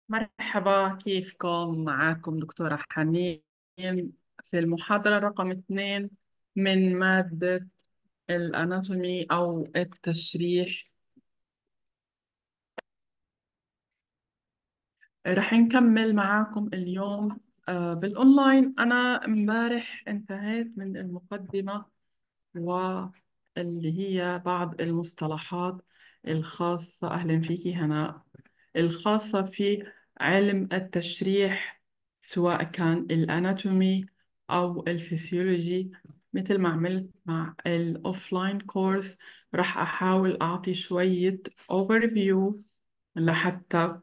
مرحبا، كيفكم؟ معاكم دكتورة حنين في المحاضرة رقم 2 من مادة الأناتومي أو التشريح. رح نكمل معاكم اليوم بالأونلاين. أنا امبارح انتهيت من المقدمة واللي هي بعض المصطلحات الخاصة، أهلا فيكي هنا، الخاصة في علم التشريح، سواء كان الأناتومي أو الفسيولوجي. مثل ما عملت مع الأوفلاين كورس، رح أحاول أعطي شوية overview لحتى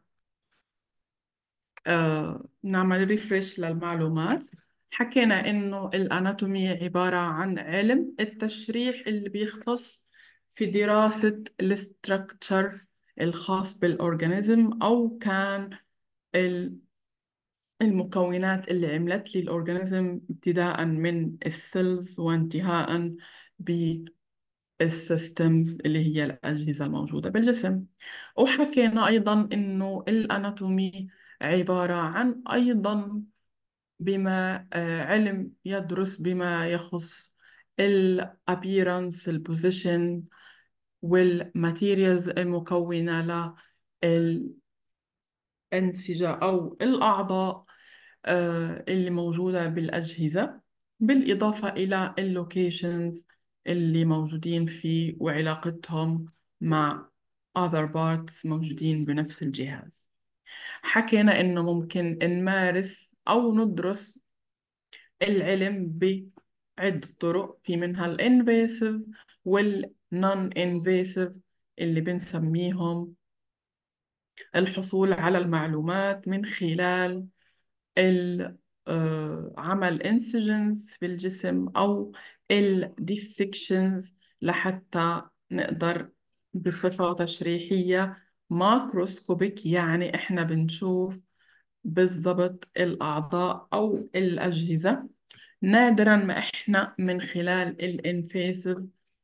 نعمل ريفرش للمعلومات. حكينا إنه الأناتومي عبارة عن علم التشريح اللي بيختص في دراسة الاستركتشر الخاص بالأورجانيزم، أو كان ال- المكونات اللي عملت لي الأورجانيزم، ابتداء من السيلز وانتهاء بالسيستمز اللي هي الأجهزة الموجودة بالجسم. وحكينا أيضا إنه الأناتومي عبارة عن أيضا بما علم يدرس بما يخص ال appearance، ال position وال materials المكونة للأنسجة أو الأعضاء اللي موجودة بالأجهزة، بالإضافة إلى اللوكيشنز اللي موجودين فيه وعلاقتهم مع other parts موجودين بنفس الجهاز. حكينا إنه ممكن نمارس أو ندرس العلم بعدة طرق، في منها الانفيسيف والنون انفيسيف، اللي بنسميهم الحصول على المعلومات من خلال عمل انسجنز في الجسم أو الديسكشنز، لحتى نقدر بصفة تشريحية ماكروسكوبيك، يعني إحنا بنشوف بالضبط الأعضاء أو الأجهزة. نادرا ما إحنا من خلال الانفيسيف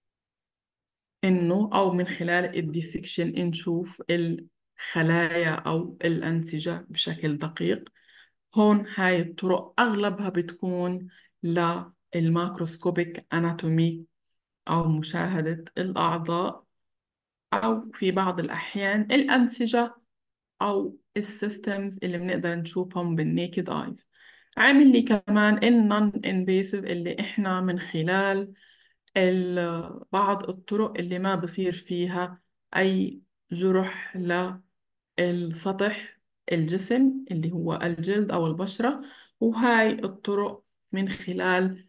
إنه أو من خلال الديسكشن نشوف الخلايا أو الأنسجة بشكل دقيق. هون هاي الطرق أغلبها بتكون للماكروسكوبيك أناتومي أو مشاهدة الأعضاء، أو في بعض الأحيان الأنسجة أو السيستمز اللي بنقدر نشوفهم بالنيكد آيز. عامل لي كمان النون انفيسيف، اللي إحنا من خلال بعض الطرق اللي ما بصير فيها أي جرح السطح الجسم اللي هو الجلد أو البشرة. وهاي الطرق من خلال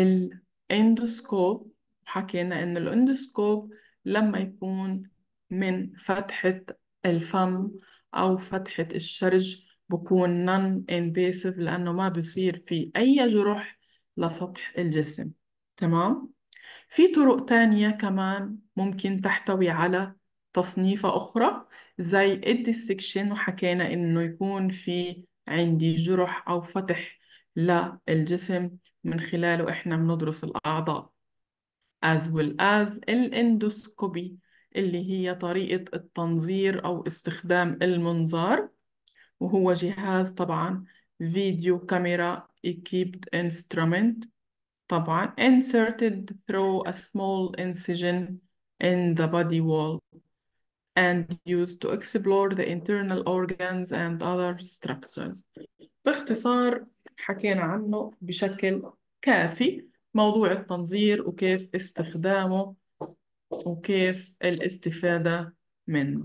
الاندوسكوب. حكينا إن الاندوسكوب لما يكون من فتحة الفم أو فتحة الشرج بكون non invasive، لأنه ما بصير فيه أي جرح لسطح الجسم. تمام؟ في طرق تانية كمان ممكن تحتوي على تصنيفة أخرى، زي الديسكشن، وحكينا إنه يكون في عندي جرح أو فتح للجسم من خلاله إحنا بندرس الأعضاء، as well as الاندوسكوبي، اللي هي طريقة التنظير أو استخدام المنظار، وهو جهاز طبعا فيديو كاميرا equipped instrument، طبعا inserted through a small incision in the body wall and used to explore the internal organs and other structures. باختصار حكينا عنه بشكل كافي، موضوع التنظير وكيف استخدامه وكيف الاستفادة منه.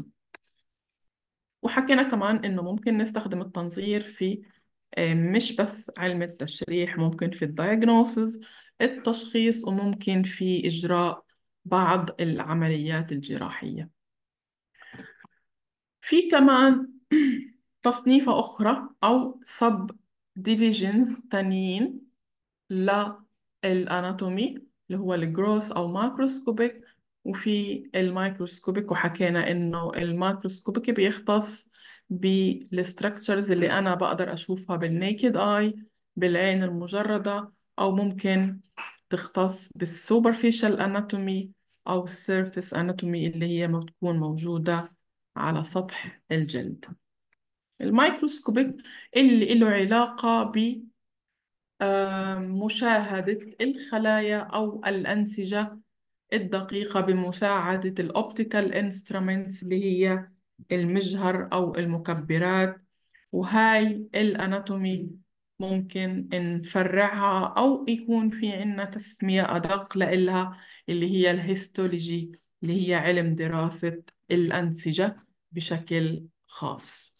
وحكينا كمان إنه ممكن نستخدم التنظير في مش بس علم التشريح، ممكن في الدايجنوسز التشخيص، وممكن في إجراء بعض العمليات الجراحية. في كمان تصنيفة أخرى أو sub divisions تانيين للأناتومي، اللي هو الجروس أو ماكروسكوبيك، وفي الميكروسكوبيك. وحكينا إنه الماكروسكوبيك بيختص بالستركتشرز اللي أنا بقدر أشوفها بالنيكد آي، بالعين المجردة، أو ممكن تختص بالسوبرفيشال أناتومي أو السيرفيس أناتومي، اللي هي بتكون موجودة على سطح الجلد. الميكروسكوبيك اللي له علاقة بمشاهدة الخلايا أو الأنسجة الدقيقة بمساعدة الأوبتيكال انسترومنتس اللي هي المجهر أو المكبرات. وهاي الأناتومي ممكن نفرعها أو يكون في عنا تسمية أدق لإلها اللي هي الهيستولوجي، اللي هي علم دراسة الأنسجة بشكل خاص.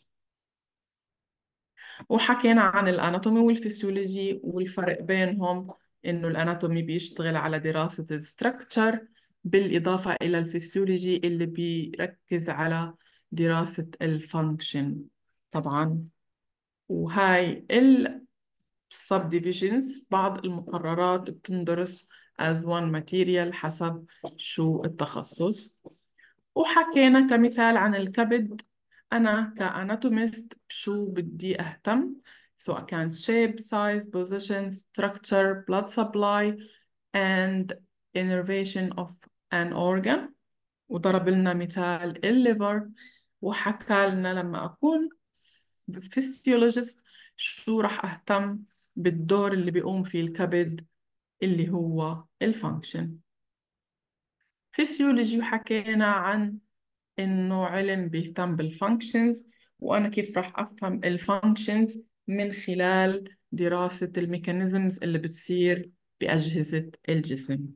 وحكينا عن الأناتومي والفسيولوجي والفرق بينهم، إنه الأناتومي بيشتغل على دراسة الستركتشر بالإضافة إلى الفسيولوجي اللي بيركز على دراسة الفانكشن طبعا. وهاي subdivisions بعض المقررات بتندرس as one material حسب شو التخصص. وحكينا كمثال عن الكبد، أنا كأناتوميست شو بدي أهتم، سواء كان shape, size, position, structure, blood supply and innervation of an organ. وضرب لنا مثال الليفر، وحكى لنا لما أكون physiologist شو رح أهتم بالدور اللي بيقوم فيه الكبد اللي هو الفانكشن. فيسيولوجي وحكينا عن إنه علم بيهتم بالفانكشنز، وأنا كيف رح أفهم الفانكشنز من خلال دراسة الميكانيزمز اللي بتصير بأجهزة الجسم.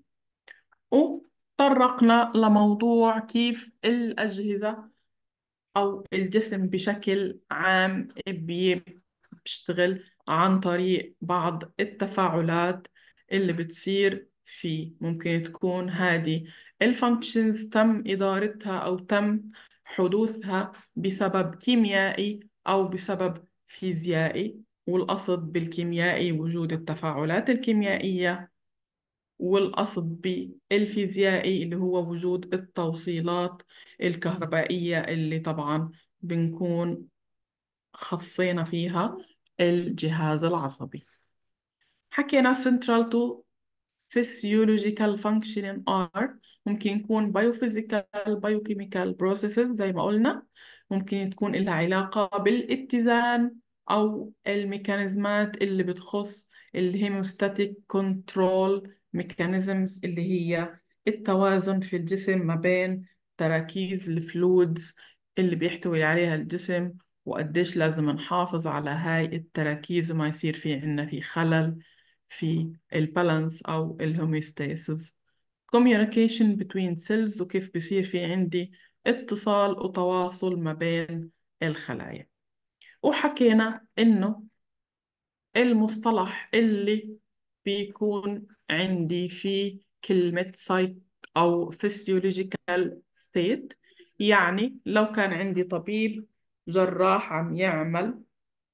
وطرقنا لموضوع كيف الأجهزة أو الجسم بشكل عام بيشتغل عن طريق بعض التفاعلات اللي بتصير فيه. ممكن تكون هذه الفانكشنز تم إدارتها أو تم حدوثها بسبب كيميائي أو بسبب فيزيائي، والقصد بالكيميائي وجود التفاعلات الكيميائية، والقصد بالفيزيائي اللي هو وجود التوصيلات الكهربائية اللي طبعا بنكون خصينا فيها الجهاز العصبي. حكينا central to physiological functioning are ممكن يكون biophysical biochemical processes زي ما قلنا، ممكن تكون لها علاقة بالاتزان أو الميكانيزمات اللي بتخص الهيموستاتيك كنترول ميكانيزمز اللي هي التوازن في الجسم ما بين تراكيز الفلويدز اللي بيحتوي عليها الجسم، وقديش لازم نحافظ على هاي التراكيز وما يصير في عنا في خلل في البالانس أو الهوميوستاسيس. communication between cells وكيف بصير في عندي اتصال وتواصل ما بين الخلايا. وحكينا إنه المصطلح اللي بيكون عندي في كلمة psych أو physiological state، يعني لو كان عندي طبيب جراح عم يعمل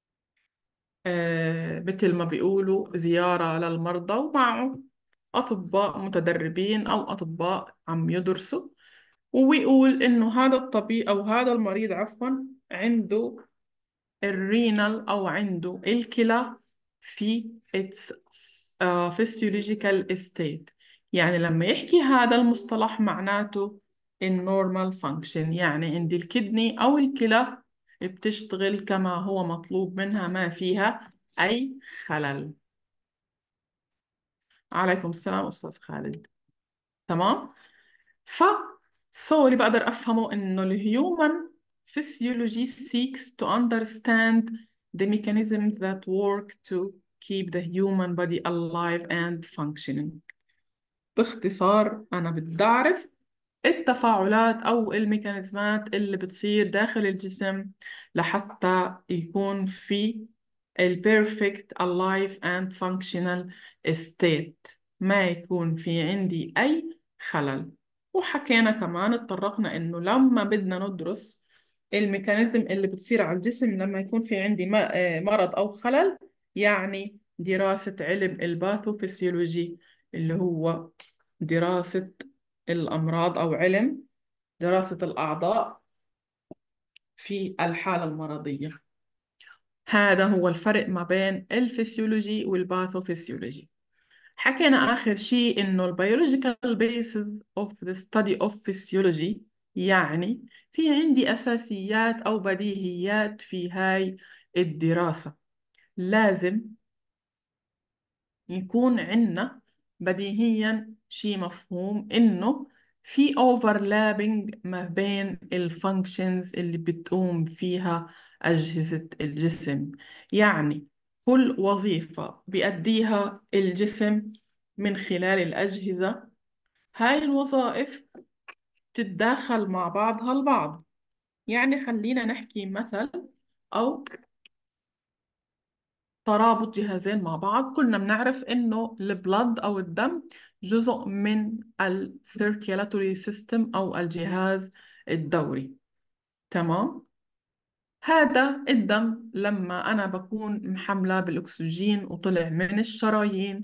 مثل ما بيقولوا زيارة للمرضى ومعه أطباء متدربين أو أطباء عم يدرسوا، ويقول إنه هذا الطبيب أو هذا المريض عفوا عنده الرينال أو عنده الكلى في its physiological state. يعني لما يحكي هذا المصطلح معناته النورمال فانكشن، يعني عندي الكدني أو الكلى بتشتغل كما هو مطلوب منها، ما فيها أي خلل. عليكم السلام أستاذ خالد. تمام. ف اللي بقدر أفهمه إنه الهيومن physiology seeks to understand the mechanisms that work to keep the human body alive and functioning. باختصار أنا بدي أعرف التفاعلات أو الميكانيزمات اللي بتصير داخل الجسم لحتى يكون في ال perfect alive and functional state، ما يكون في عندي أي خلل. وحكينا كمان اتطرقنا إنه لما بدنا ندرس الميكانيزم اللي بتصير على الجسم لما يكون في عندي مرض أو خلل، يعني دراسة علم الباثوفيسيولوجي اللي هو دراسة الأمراض أو علم دراسة الأعضاء في الحالة المرضية. هذا هو الفرق ما بين الفسيولوجي والباثوفيسيولوجي. حكينا آخر شيء إنه ال biological basis of the study of physiology يعني في عندي أساسيات أو بديهيات في هاي الدراسة. لازم يكون عندنا بديهيا شيء مفهوم إنه في overlapping ما بين الفانكشنز اللي بتقوم فيها أجهزة الجسم. يعني كل وظيفة بيأديها الجسم من خلال الأجهزة، هاي الوظائف تتداخل مع بعضها البعض. يعني خلينا نحكي مثل أو ترابط جهازين مع بعض. كلنا بنعرف إنه البلد أو الدم جزء من السيركيلاتوري سيستم أو الجهاز الدوري. تمام. هذا الدم لما أنا بكون محملة بالأكسجين وطلع من الشرايين،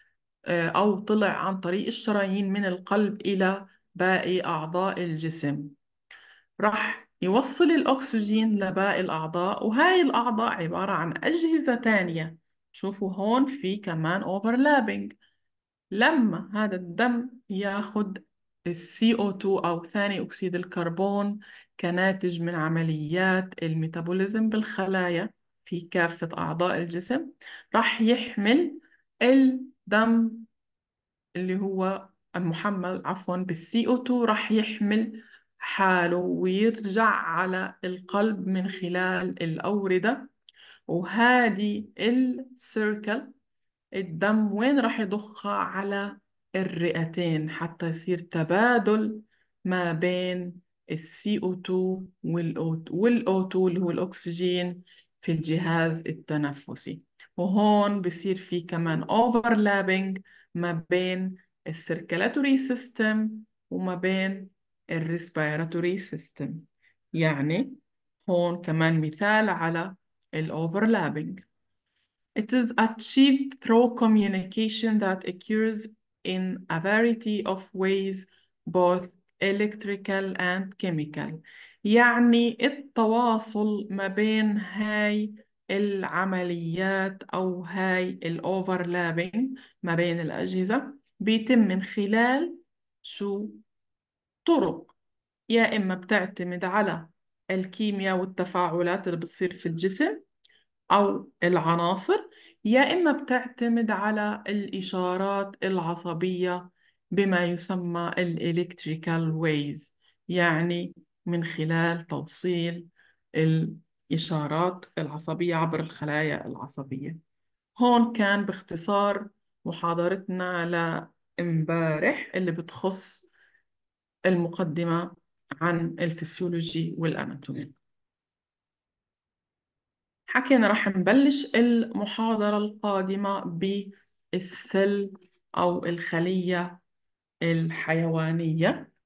أو طلع عن طريق الشرايين من القلب إلى باقي أعضاء الجسم، راح يوصل الأكسجين لباقي الأعضاء، وهاي الأعضاء عبارة عن أجهزة تانية. شوفوا هون في كمان overlapping. لما هذا الدم ياخد ال CO2 أو ثاني أكسيد الكربون كناتج من عمليات الميتابوليزم بالخلايا في كافة أعضاء الجسم، راح يحمل الدم اللي هو المحمل عفوا بالسي او 2، راح يحمل حاله ويرجع على القلب من خلال الأوردة. وهذه السيركل الدم وين راح يضخها؟ على الرئتين حتى يصير تبادل ما بين السي او 2 والأو 2 اللي هو الأكسجين في الجهاز التنفسي. وهون بصير في كمان overlapping ما بين السيركلاتوري سيستم وما بين الريسبيراتوري سيستم. يعني هون كمان مثال على الأوفرلابينج. It is achieved through communication that occurs in a variety of ways, both electrical and chemical. يعني التواصل ما بين هاي العمليات أو هاي الأوفرلابينج ما بين الأجهزة بيتم من خلال شو؟ طرق. يا إما بتعتمد على الكيمياء والتفاعلات اللي بتصير في الجسم أو العناصر، يا إما بتعتمد على الإشارات العصبية بما يسمى الإلكتريكال ويز، يعني من خلال توصيل الإشارات العصبية عبر الخلايا العصبية. هون كان باختصار محاضرتنا لإمبارح اللي بتخص المقدمة عن الفسيولوجي والأناتومي. حكينا رح نبلش المحاضرة القادمة بالسل أو الخلية الحيوانية.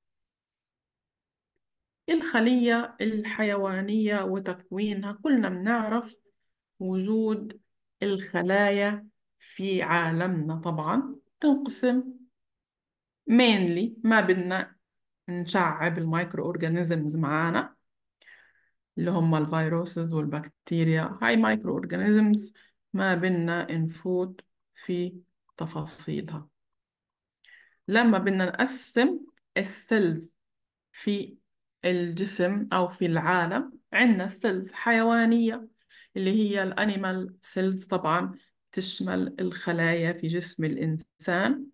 الخلية الحيوانية وتكوينها، كلنا بنعرف وجود الخلايا في عالمنا طبعا تنقسم mainly، ما بدنا نشعب المايكرو أورجانيزمز معانا اللي هم الفيروسز والبكتيريا، هاي مايكرو أورجانيزمز ما بدنا نفوت في تفاصيلها. لما بدنا نقسم السيلز في الجسم أو في العالم، عندنا سيلز حيوانية اللي هي الأنيمال سيلز، طبعا تشمل الخلايا في جسم الإنسان،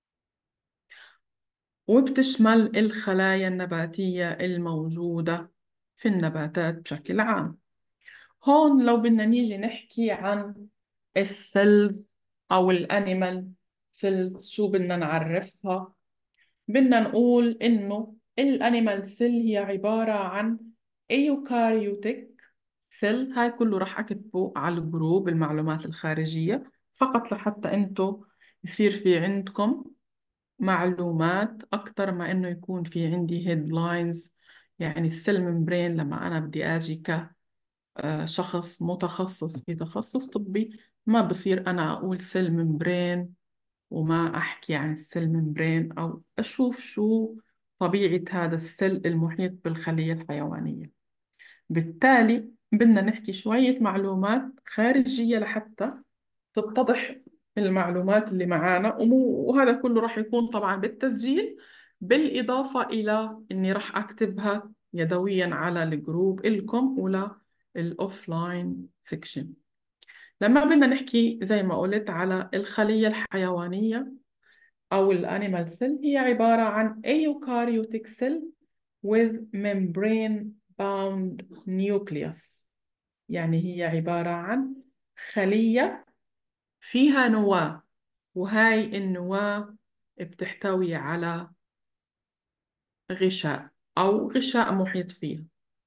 وبتشمل الخلايا النباتية الموجودة في النباتات بشكل عام. هون لو بدنا نيجي نحكي عن السيلز أو الأنيمال سيلز، شو بدنا نعرفها؟ بدنا نقول إنه الأنيمال سيل هي عبارة عن أيوكاريوتيك سيل. هاي كله راح أكتبه على الجروب المعلومات الخارجية فقط لحتى أنتوا يصير في عندكم معلومات أكتر ما إنه يكون في عندي هيدلاينز. يعني السيل ممبرين لما أنا بدي أجي شخص متخصص في تخصص طبي، ما بصير أنا أقول سيل ممبرين وما أحكي عن السيل ممبرين، أو أشوف شو طبيعة هذا السيل المحيط بالخلية الحيوانية. بالتالي بدنا نحكي شوية معلومات خارجية لحتى تتضح المعلومات اللي معانا، وهذا كله راح يكون طبعا بالتسجيل بالإضافة إلى إني رح أكتبها يدويا على الجروب إلكم ولا الأوفلاين سيكشن. لما بدنا نحكي زي ما قلت على الخلية الحيوانية أو الأنيمال سيل، هي عبارة عن eukaryotic cell with membrane bound nucleus. يعني هي عبارة عن خلية فيها نواة، وهاي النواة بتحتوي على غشاء أو غشاء محيط فيها.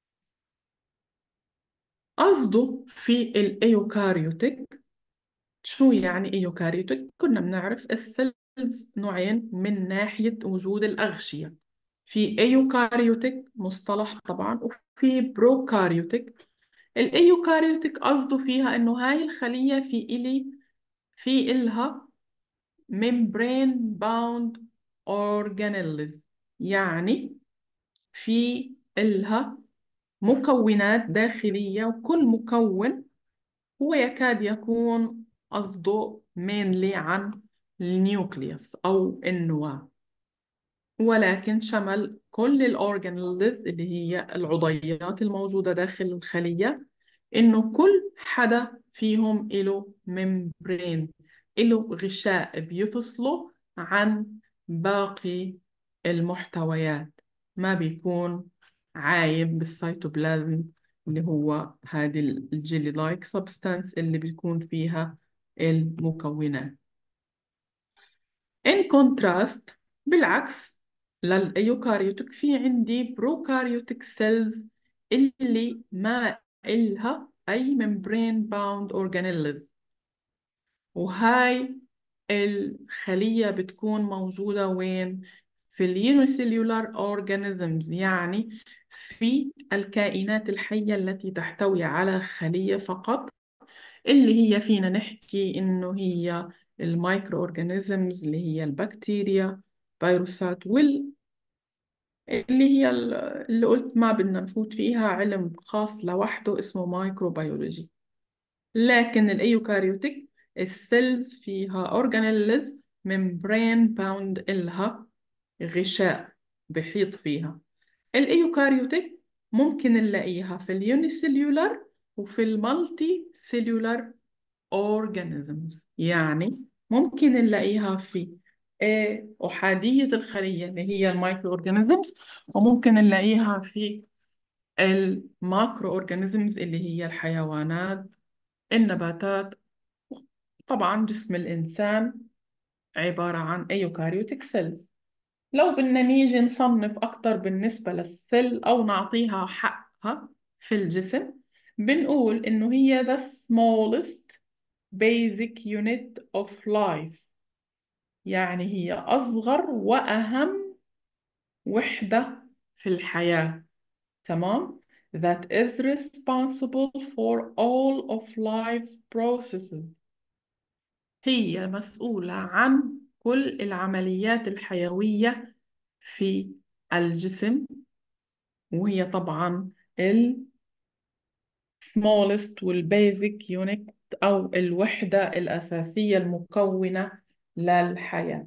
قصده في الإيوكاريوتيك، شو يعني إيوكاريوتيك؟ كنا بنعرف السيلز نوعين من ناحية وجود الأغشية، في إيوكاريوتيك مصطلح طبعا، وفي بروكاريوتيك. الإيوكاريوتيك قصده فيها إنه هاي الخلية في إلها membrane bound organelles، يعني في إلها مكونات داخلية، وكل مكون هو يكاد يكون قصده mainly عن النيوكليوس أو النواة، ولكن شمل كل الأورجانيلز اللي هي العضيات الموجودة داخل الخلية، إنه كل حدا فيهم له ممبرين، له غشاء بيفصله عن باقي المحتويات، ما بيكون عايم بالسيتوبلازم اللي هو هذه الجيلي لايك سبستانس اللي بيكون فيها المكونات. in contrast، بالعكس للأيوكاريوتيك، في عندي بروكاريوتيك سيلز اللي ما إلها أي membrane bound organelles، وهاي الخلية بتكون موجودة وين؟ في اليونيسيلولار أورجانيزمز، يعني في الكائنات الحية التي تحتوي على خلية فقط، اللي هي فينا نحكي إنه هي المايكرو أورجانيزمز اللي هي البكتيريا، فيروسات، اللي هي اللي قلت ما بدنا نفوت فيها، علم خاص لوحده اسمه مايكروبيولوجي. لكن الأيوكاريوتيك السيلز فيها أورجانيلز ممبرين باوند، إلها غشاء بحيط فيها. الأيوكاريوتيك ممكن نلاقيها في اليونيسيلولار وفي المالتي سيلولار organisms، يعني ممكن نلاقيها في أحادية الخلية اللي هي المايكرو أورجانيزمز، وممكن نلاقيها في الماكرو أورجانيزمز اللي هي الحيوانات، النباتات. طبعا جسم الإنسان عبارة عن أيوكاريوتيك سيلز. لو بدنا نيجي نصنف أكتر بالنسبة للسيل أو نعطيها حقها في الجسم، بنقول إنه هي the smallest basic unit of life، يعني هي أصغر وأهم وحدة في الحياة. تمام؟ that is responsible for all of life's processes، هي مسؤولة عن كل العمليات الحيوية في الجسم، وهي طبعا ال smallest وال basic unit أو الوحدة الأساسية المكونة للحياة.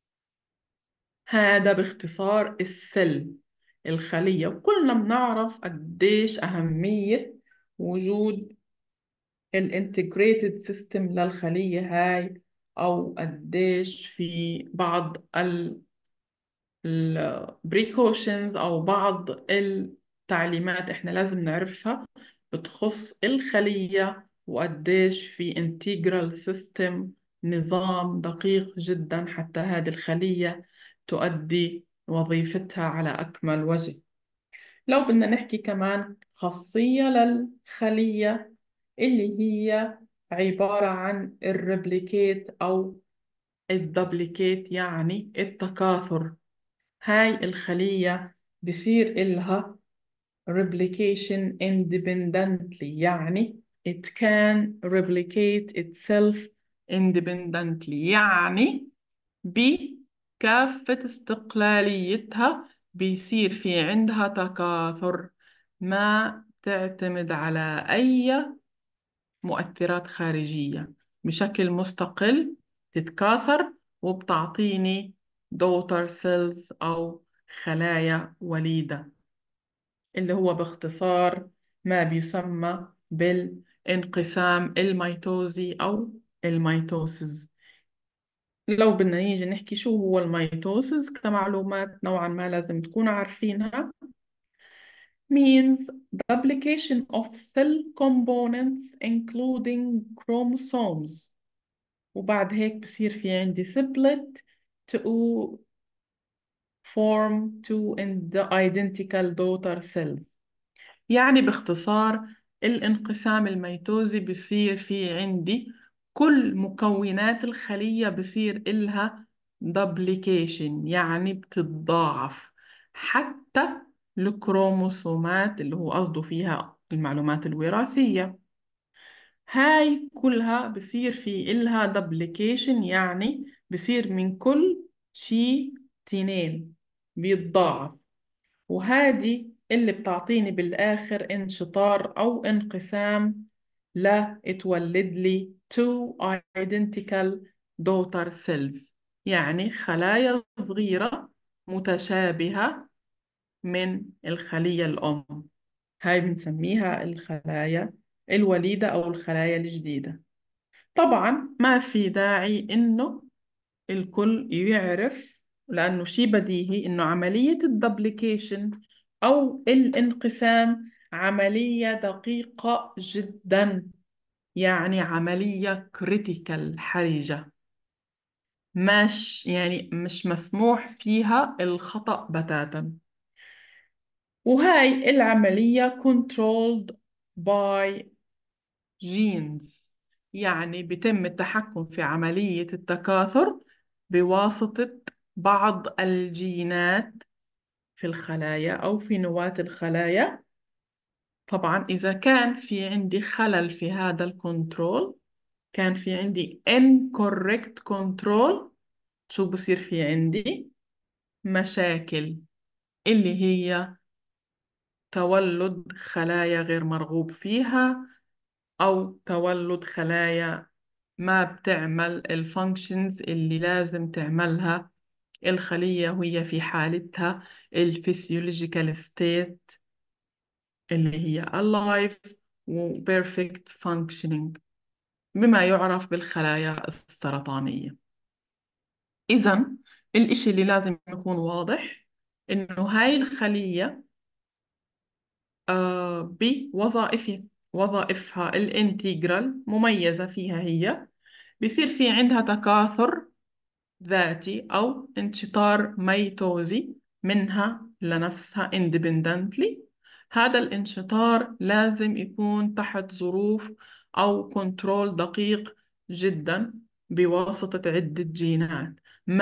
هذا باختصار السل، الخلية. وكلنا بنعرف قديش أهمية وجود الانتجريتد سيستم للخلية هاي، أو قديش في بعض البريكوشنز أو بعض التعليمات إحنا لازم نعرفها بتخص الخلية، وقديش في انتجرال سيستم، نظام دقيق جدا حتى هذه الخلية تؤدي وظيفتها على أكمل وجه. لو بدنا نحكي كمان خاصية للخلية اللي هي عبارة عن الريبليكيت أو الدبليكيت، يعني التكاثر. هاي الخلية بصير إلها replication independently، يعني it can replicate itself independently، يعني بكافة استقلاليتها بيصير في عندها تكاثر، ما تعتمد على أي مؤثرات خارجية، بشكل مستقل تتكاثر وبتعطيني daughter cells أو خلايا وليدة، اللي هو باختصار ما بيسمى بالانقسام الميتوزي أو الميتوسيس. لو بدنا نيجي نحكي شو هو الميتوسيس كمعلومات نوعا ما لازم تكونوا عارفينها. means the application of cell components including chromosomes، وبعد هيك بصير في عندي split to form two in the identical daughter cells. يعني باختصار الانقسام الميتوزي بصير في عندي كل مكونات الخلية بصير إلها duplication، يعني بتتضاعف، حتى الكروموسومات اللي هو قصده فيها المعلومات الوراثية، هاي كلها بصير في إلها duplication، يعني بصير من كل شي تنين بيتضاعف، وهذه اللي بتعطيني بالآخر انشطار أو انقسام لا تولد لي two identical daughter cells، يعني خلايا صغيرة متشابهة من الخلية الأم. هاي بنسميها الخلايا الوليدة أو الخلايا الجديدة. طبعا ما في داعي إنه الكل يعرف، لأنه شيء بديهي إنه عملية الدبليكيشن أو الانقسام عملية دقيقة جدا، يعني عملية كريتيكال حرجة، مش مسموح فيها الخطأ بتاتا. وهاي العملية controlled by genes، يعني بيتم التحكم في عملية التكاثر بواسطة بعض الجينات في الخلايا أو في نواة الخلايا. طبعا إذا كان في عندي خلل في هذا الكنترول، كان في عندي incorrect control، شو بصير في عندي؟ مشاكل، اللي هي تولد خلايا غير مرغوب فيها، أو تولد خلايا ما بتعمل الفانكشنز اللي لازم تعملها الخلية وهي في حالتها الفسيولوجيكال ستيت، اللي هي alive و perfect functioning، بما يعرف بالخلايا السرطانية. إذا الإشي اللي لازم يكون واضح إنه هاي الخلية وظائفها الانتجرال مميزة فيها، هي بيصير في عندها تكاثر ذاتي أو انشطار ميتوزي منها لنفسها independently. هذا الانشطار لازم يكون تحت ظروف أو كنترول دقيق جدا بواسطة عدة جينات.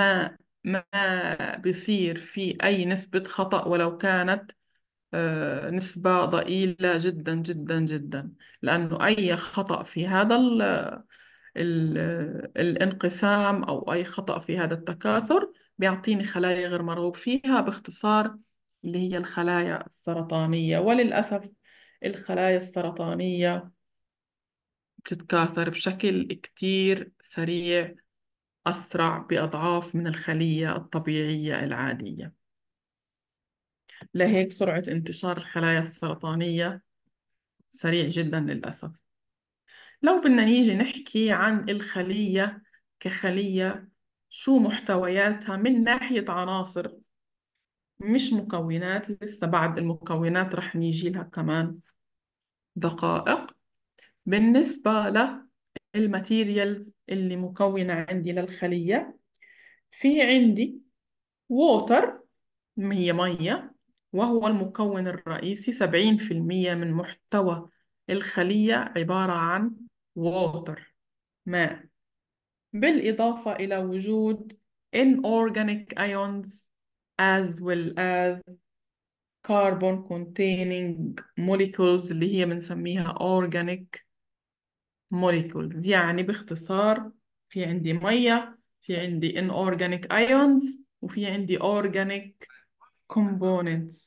ما بيصير في أي نسبة خطأ ولو كانت نسبة ضئيلة جدا جدا جدا، لأنه أي خطأ في هذا ال الانقسام أو أي خطأ في هذا التكاثر بيعطيني خلايا غير مرغوب فيها، باختصار اللي هي الخلايا السرطانية. وللأسف الخلايا السرطانية بتتكاثر بشكل كتير سريع، أسرع بأضعاف من الخلية الطبيعية العادية، لهيك سرعة انتشار الخلايا السرطانية سريع جدا للأسف. لو بدنا نيجي نحكي عن الخلية كخلية، شو محتوياتها من ناحية عناصر، مش مكونات، لسه بعد المكونات رح نيجي لها كمان دقائق. بالنسبة للماتيريالز اللي مكونة عندي للخلية، في عندي ووتر، هي مية، وهو المكون الرئيسي. 70% من محتوى الخلية عبارة عن ووتر، ماء، بالإضافة إلى وجود inorganic ions as well as carbon containing molecules اللي هي بنسميها organic molecules. يعني باختصار في عندي مية، في عندي inorganic ions، وفي عندي organic components.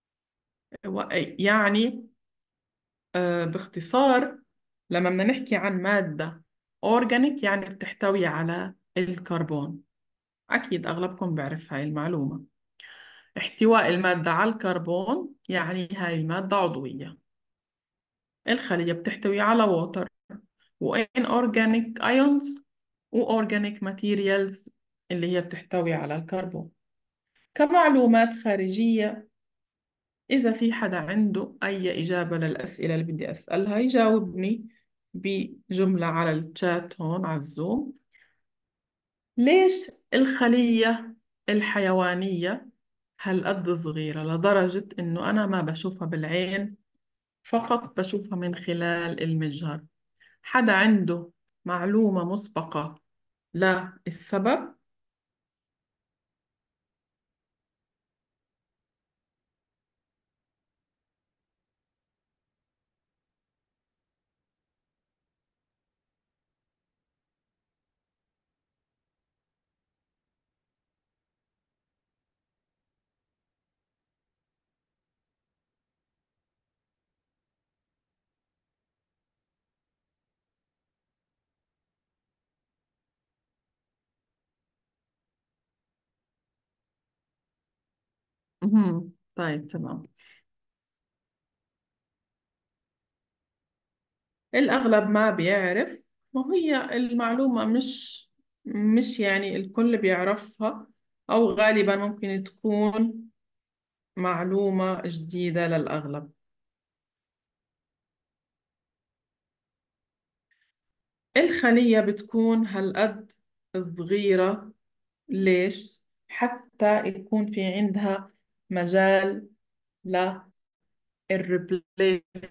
يعني باختصار لما بدنا نحكي عن مادة organic يعني بتحتوي على الكربون، أكيد أغلبكم بيعرف هاي المعلومة. احتواء المادة على الكربون يعني هاي المادة عضوية. الخلية بتحتوي على water و inorganic ions و organic materials اللي هي بتحتوي على الكربون. كمعلومات خارجية، إذا في حدا عنده أي إجابة للأسئلة اللي بدي أسألها يجاوبني بجملة على الشات هون على الزوم. ليش الخلية الحيوانية هالقد صغيرة لدرجة إنه أنا ما بشوفها بالعين، فقط بشوفها من خلال المجهر؟ حدا عنده معلومة مسبقة للسبب؟ طيب تمام. الأغلب ما بيعرف، وهي المعلومة مش يعني الكل بيعرفها، أو غالبا ممكن تكون معلومة جديدة للأغلب. الخلية بتكون هالقد صغيرة ليش؟ حتى يكون في عندها مجال للريبليسمنت،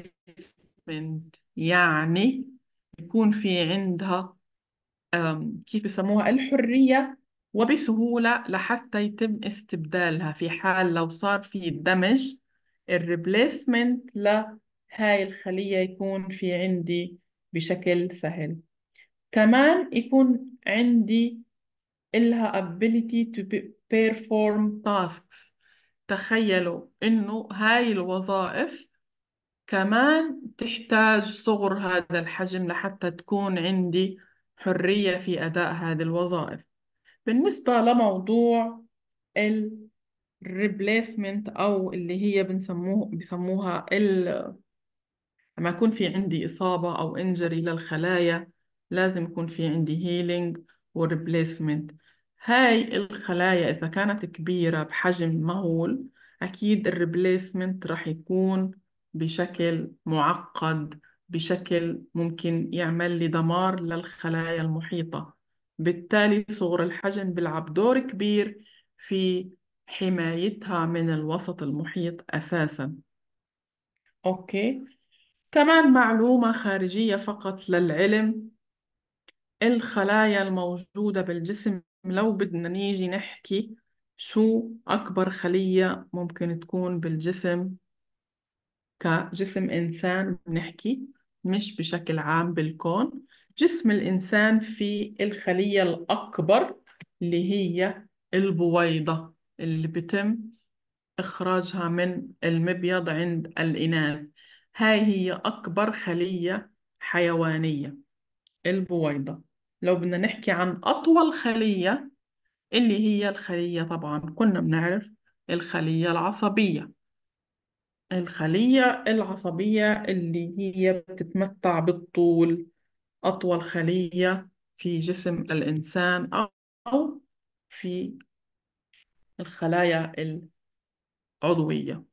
يعني يكون في عندها كيف بسموها الحرية وبسهولة لحتى يتم استبدالها في حال لو صار في دمج. الريبليسمنت لهاي الخلية يكون في عندي بشكل سهل. كمان يكون عندي إلها ability to perform tasks. تخيلوا إنه هاي الوظائف كمان تحتاج صغر هذا الحجم لحتى تكون عندي حرية في أداء هذه الوظائف. بالنسبة لموضوع ال replacement أو اللي هي بسموها لما يكون في عندي إصابة أو إنجري للخلايا، لازم يكون في عندي healing و replacement. هاي الخلايا إذا كانت كبيرة بحجم مهول، أكيد الريبليسمنت رح يكون بشكل معقد، بشكل ممكن يعمل لي دمار للخلايا المحيطة. بالتالي صغر الحجم بيلعب دور كبير في حمايتها من الوسط المحيط أساساً. أوكي. كمان معلومة خارجية فقط للعلم، الخلايا الموجودة بالجسم لو بدنا نيجي نحكي شو أكبر خلية ممكن تكون بالجسم، كجسم إنسان نحكي، مش بشكل عام بالكون. جسم الإنسان في الخلية الأكبر اللي هي البويضة، اللي بتم إخراجها من المبيض عند الإناث. هاي هي أكبر خلية حيوانية، البويضة. لو بدنا نحكي عن أطول خلية، اللي هي الخلية طبعا كنا بنعرف الخلية العصبية. الخلية العصبية اللي هي بتتمتع بالطول، أطول خلية في جسم الإنسان أو في الخلايا العضوية،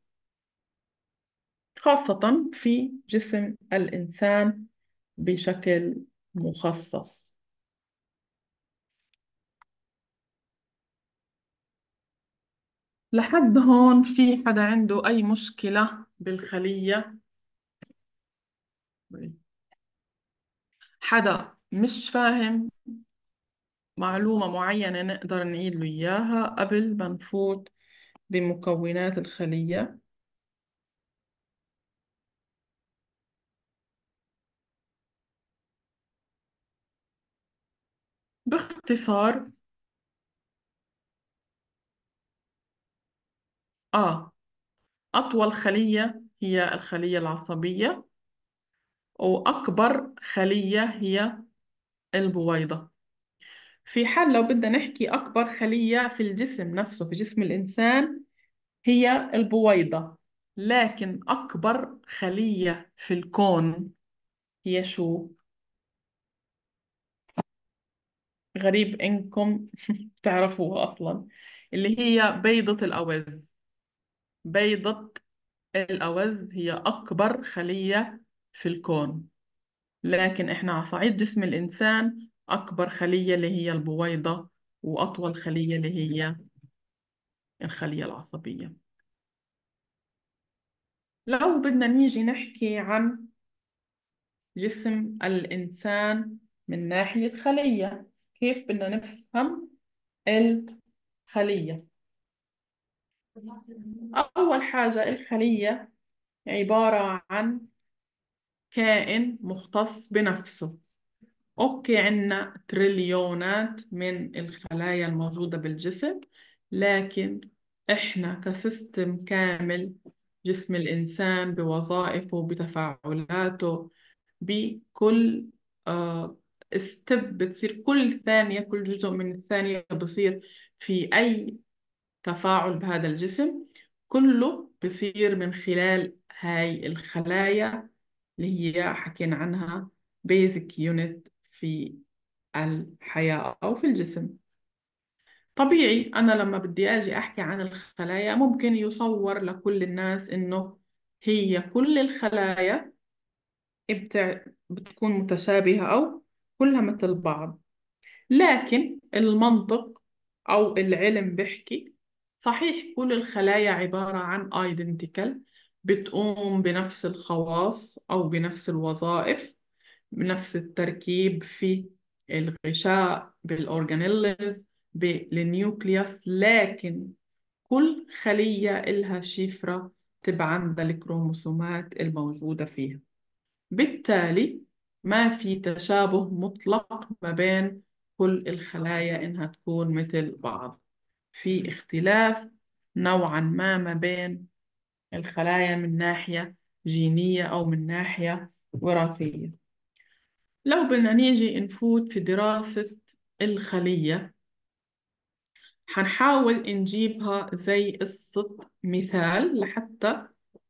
خاصة في جسم الإنسان بشكل مخصص. لحد هون في حدا عنده أي مشكلة بالخلية؟ حدا مش فاهم معلومة معينة نقدر نعيد له إياها قبل ما نفوت بمكونات الخلية؟ باختصار، أطول خلية هي الخلية العصبية، وأكبر خلية هي البويضة. في حال لو بدنا نحكي أكبر خلية في الجسم نفسه في جسم الإنسان هي البويضة، لكن أكبر خلية في الكون هي شو؟ غريب إنكم تعرفوها أصلا، اللي هي بيضة الأوز. بيضة الأوز هي أكبر خلية في الكون، لكن إحنا على صعيد جسم الإنسان أكبر خلية اللي هي البويضة، وأطول خلية اللي هي الخلية العصبية. لو بدنا نيجي نحكي عن جسم الإنسان من ناحية خلية، كيف بدنا نفهم الخلية؟ أول حاجة الخلية عبارة عن كائن مختص بنفسه. أوكي، عندنا تريليونات من الخلايا الموجودة بالجسم، لكن إحنا كسيستم كامل، جسم الإنسان بوظائفه بتفاعلاته بكل ستيب بتصير، كل ثانية كل جزء من الثانية بصير في أي تفاعل بهذا الجسم، كله بصير من خلال هاي الخلايا اللي هي حكينا عنها basic unit في الحياة أو في الجسم. طبيعي أنا لما بدي أجي أحكي عن الخلايا ممكن يصور لكل الناس إنه هي كل الخلايا بتكون متشابهة أو كلها مثل بعض، لكن المنطق أو العلم بيحكي صحيح كل الخلايا عبارة عن identical، بتقوم بنفس الخواص أو بنفس الوظائف، بنفس التركيب في الغشاء بالأورجانيلز بالنيوكليوس، لكن كل خلية إلها شفرة تبع عندها الكروموسومات الموجودة فيها. بالتالي ما في تشابه مطلق ما بين كل الخلايا إنها تكون مثل بعض، في اختلاف نوعا ما بين الخلايا من ناحية جينية أو من ناحية وراثية. لو بدنا نيجي نفوت في دراسة الخلية، حنحاول نجيبها زي قصة مثال لحتى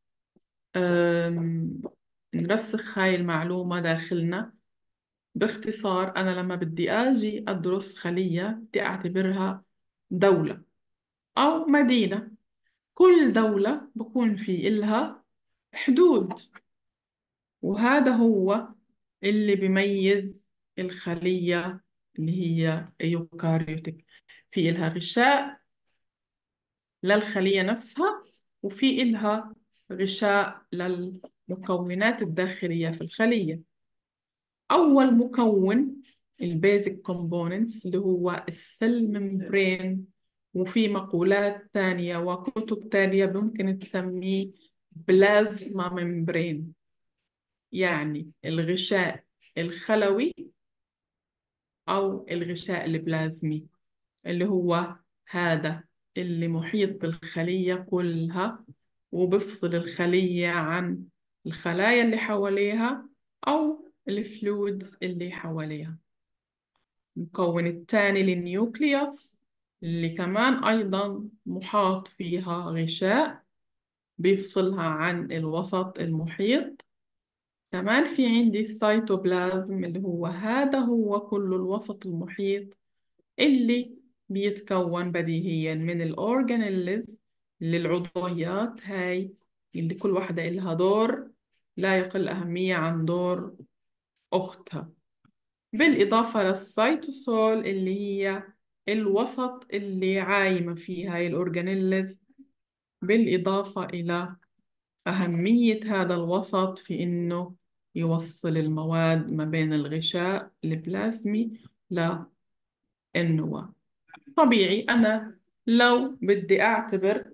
أم، نرسخ هاي المعلومة داخلنا. باختصار، أنا لما بدي أجي أدرس خلية بدي أعتبرها دولة أو مدينة. كل دولة بكون في إلها حدود، وهذا هو اللي بيميز الخلية اللي هي يوكاريوتيك. في إلها غشاء للخلية نفسها، وفي إلها غشاء للمكونات الداخلية في الخلية. أول مكون البيزك كومبوننتس اللي هو السيل ممبرين، وفي مقولات تانية وكتب تانية ممكن تسميه بلازما ممبرين، يعني الغشاء الخلوي أو الغشاء البلازمي، اللي هو هذا اللي محيط بالخلية كلها وبفصل الخلية عن الخلايا اللي حواليها أو الفلويدز اللي حواليها. المكون الثاني للنيوكليوس، اللي كمان أيضا محاط فيها غشاء بيفصلها عن الوسط المحيط. كمان في عندي السيتوبلازم، اللي هو هذا هو كل الوسط المحيط اللي بيتكون بديهيا من الأورجانيلز، اللي العضويات هاي اللي كل واحدة إلها دور لا يقل أهمية عن دور أختها، بالإضافة للسيتوسول اللي هي الوسط اللي عايمة فيه هاي الأورجانيلز، بالإضافة إلى أهمية هذا الوسط في إنه يوصل المواد ما بين الغشاء البلازمي للنواة. طبيعي أنا لو بدي أعتبر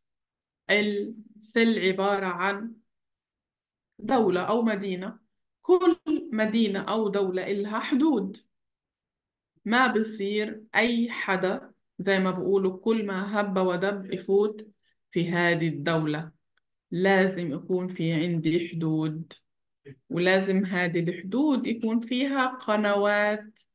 السل عبارة عن دولة أو مدينة، كل مدينة أو دولة إلها حدود. ما بصير أي حدا زي ما بقولوا كل ما هب ودب يفوت في هذه الدولة، لازم يكون في عندي حدود، ولازم هذه الحدود يكون فيها قنوات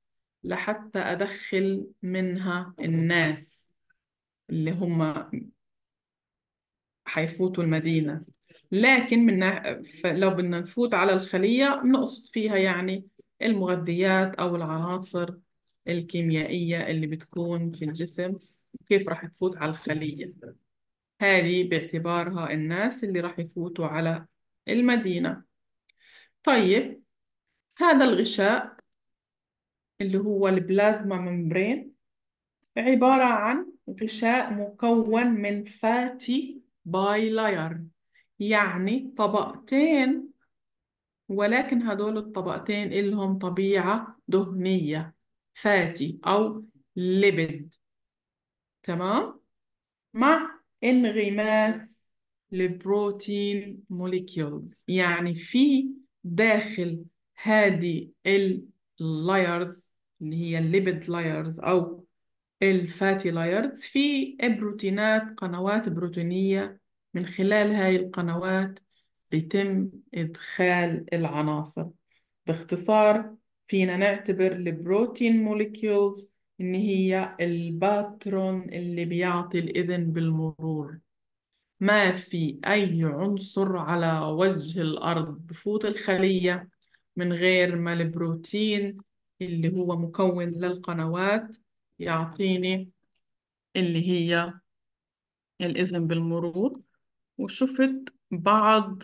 لحتى أدخل منها الناس اللي هم حيفوتوا المدينة. لكن لو بدنا نفوت على الخلية نقصد فيها يعني المغذيات أو العناصر الكيميائية اللي بتكون في الجسم، كيف راح تفوت على الخلية. هذه باعتبارها الناس اللي راح يفوتوا على المدينة. طيب، هذا الغشاء اللي هو البلازما ممبرين عبارة عن غشاء مكون من فاتي باي لاير، يعني طبقتين، ولكن هدول الطبقتين إلهم طبيعة دهنية، فاتي أو ليبيد. تمام؟ مع انغماس البروتين موليكيولز، يعني في داخل هذه اللايرز اللي هي الليبيد لايرز أو الفاتي لايرز في بروتينات، قنوات بروتينية. من خلال هاي القنوات بيتم إدخال العناصر. باختصار، فينا نعتبر البروتين موليكيولز إن هي الباترون اللي بيعطي الإذن بالمرور. ما في أي عنصر على وجه الأرض بفوت الخلية من غير ما البروتين اللي هو مكون للقنوات يعطيني اللي هي الإذن بالمرور. وشفت بعض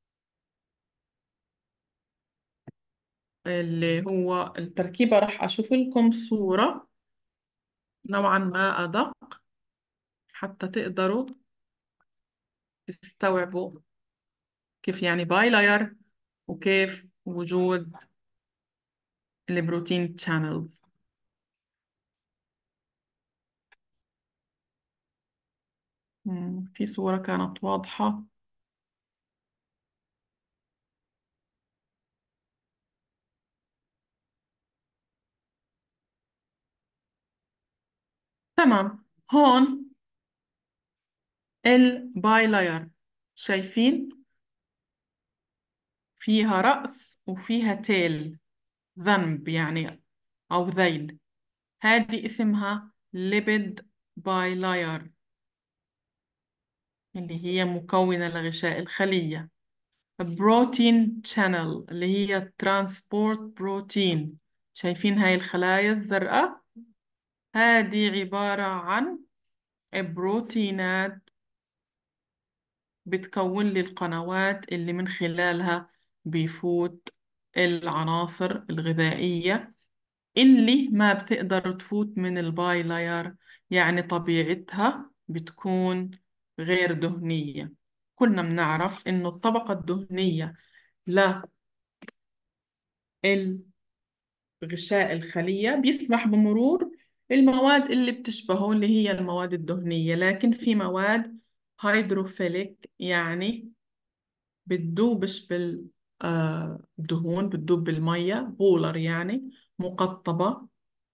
اللي هو التركيبة، راح أشوف لكم صورة نوعا ما أدق حتى تقدروا تستوعبوا كيف يعني باي لاير وكيف وجود البروتين channels. في صورة كانت واضحة. تمام. هون الباي لاير، شايفين فيها رأس وفيها تيل، ذنب يعني أو ذيل. هذه اسمها ليبيد باي لاير اللي هي مكونة لغشاء الخلية. بروتين channel اللي هي ترانسبورت بروتين، شايفين هاي الخلايا الزرقاء؟ هذه عبارة عن بروتينات بتكون لي القنوات اللي من خلالها بيفوت العناصر الغذائية اللي ما بتقدر تفوت من الباي لاير، يعني طبيعتها بتكون غير دهنية. كنا بنعرف إنه الطبقة الدهنية للغشاء الخلية بيسمح بمرور المواد اللي بتشبهه اللي هي المواد الدهنية، لكن في مواد هيدروفيليك، يعني بتدوبش بالدهون، بتدوب بالمية، بولر يعني مقطبة،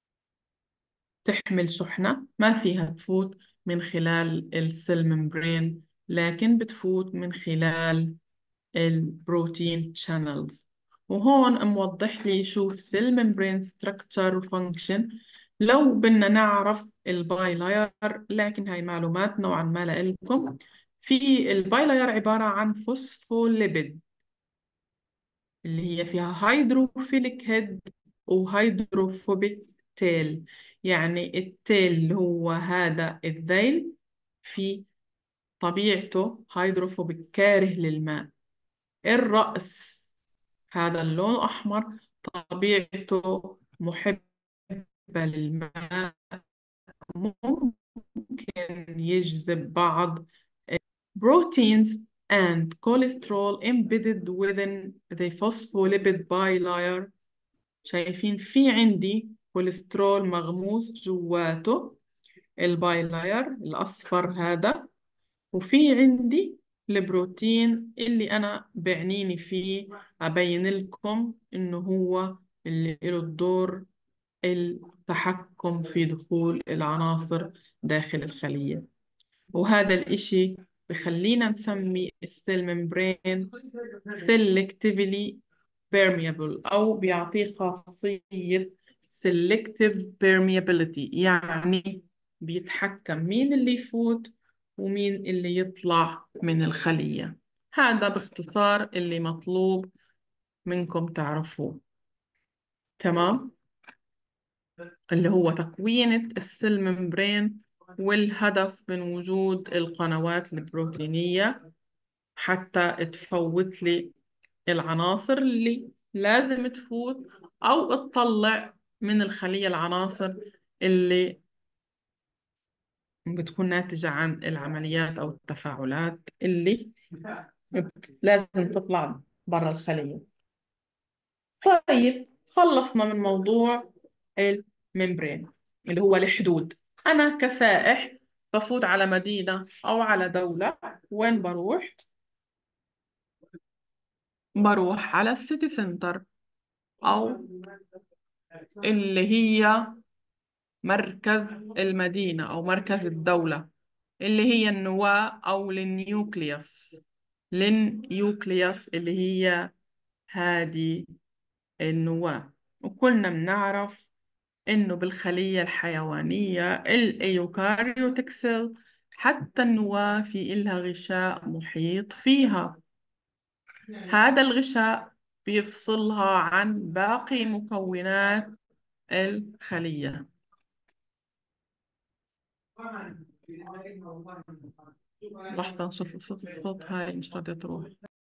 تحمل شحنة، ما فيها تفوت من خلال السيل ممبرين، لكن بتفوت من خلال البروتين channels. وهون موضح لي شو السيل ممبرين structure وفانكشن لو بدنا نعرف الباي لاير، لكن هاي معلومات نوعا ما لإلكم. في الباي لاير عبارة عن فوسفوليبيد اللي هي فيها هيدروفيليك هيد وهيدروفوبيك تيل. يعني التيل اللي هو هذا الذيل في طبيعته هيدروفوبيك، كاره للماء. الرأس هذا اللون الأحمر طبيعته محبة للماء، ممكن يجذب بعض proteins and cholesterol embedded within the phospholipid bilayer. شايفين في عندي كوليسترول مغموس جواته البايلاير الأصفر هذا، وفي عندي البروتين اللي أنا بعنيني فيه أبين لكم إنه هو اللي له الدور التحكم في دخول العناصر داخل الخلية. وهذا الإشي بخلينا نسمي السيل ممبرين selectively permeable، أو بيعطيه خاصية selective permeability، يعني بيتحكم مين اللي يفوت ومين اللي يطلع من الخلية. هذا باختصار اللي مطلوب منكم تعرفوه. تمام؟ اللي هو تكوينة السيل ممبرين والهدف من وجود القنوات البروتينية حتى تفوت لي العناصر اللي لازم تفوت أو تطلع من الخلية العناصر اللي بتكون ناتجة عن العمليات أو التفاعلات اللي لازم تطلع برا الخلية. طيب خلصنا من موضوع الممبرين اللي هو الحدود. أنا كسائح بفوت على مدينة أو على دولة، وين بروح؟ بروح على السيتي سنتر، أو اللي هي مركز المدينة أو مركز الدولة، اللي هي النواة أو النيوكليوس. النيوكليوس اللي هي هذه النواة. وكلنا بنعرف إنه بالخلية الحيوانية الأيوكاريوتيك سيل حتى النواة في إلها غشاء محيط فيها. هذا الغشاء بيفصلها عن باقي مكونات الخلية. لحظة نشوف صوت الصوت، هاي مش راضية تروح.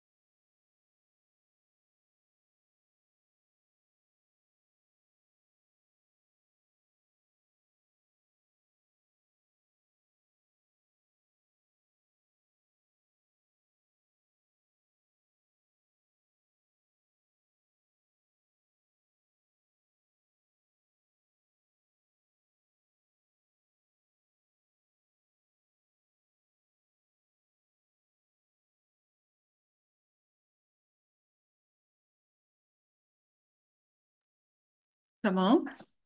تمام.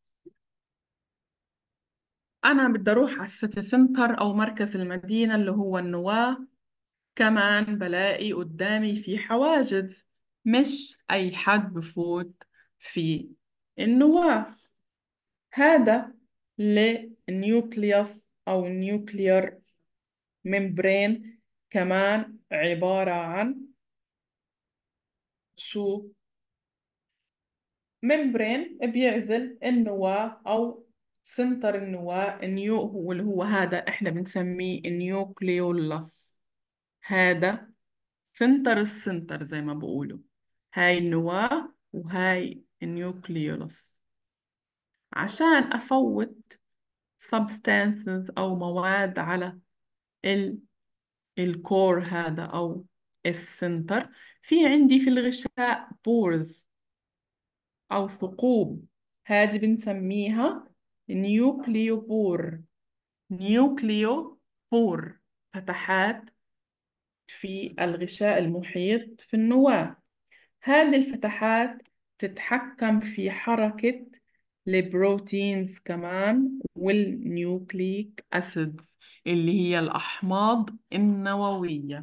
أنا بدي أروح على السيتي سنتر أو مركز المدينة اللي هو النواة. كمان بلاقي قدامي في حواجز، مش أي حد بفوت في النواة. هذا للنيوكليوس أو النيوكلير ممبرين، كمان عبارة عن شو؟ ممبرين بيعزل النواة أو سنتر النواة. هو اللي هو هذا احنا بنسميه النيوكليولاس. هذا سنتر السنتر زي ما بقولوا. هاي النواة وهاي النيوكليولاس. عشان أفوت substances أو مواد على ال الكور هذا أو السنتر، في عندي في الغشاء بورز أو ثقوب. هذه بنسميها نيوكليوبور. نيوكليوبور، فتحات في الغشاء المحيط في النواة. هذه الفتحات تتحكم في حركة البروتينز كمان والنيوكليك أسيدز اللي هي الأحماض النووية.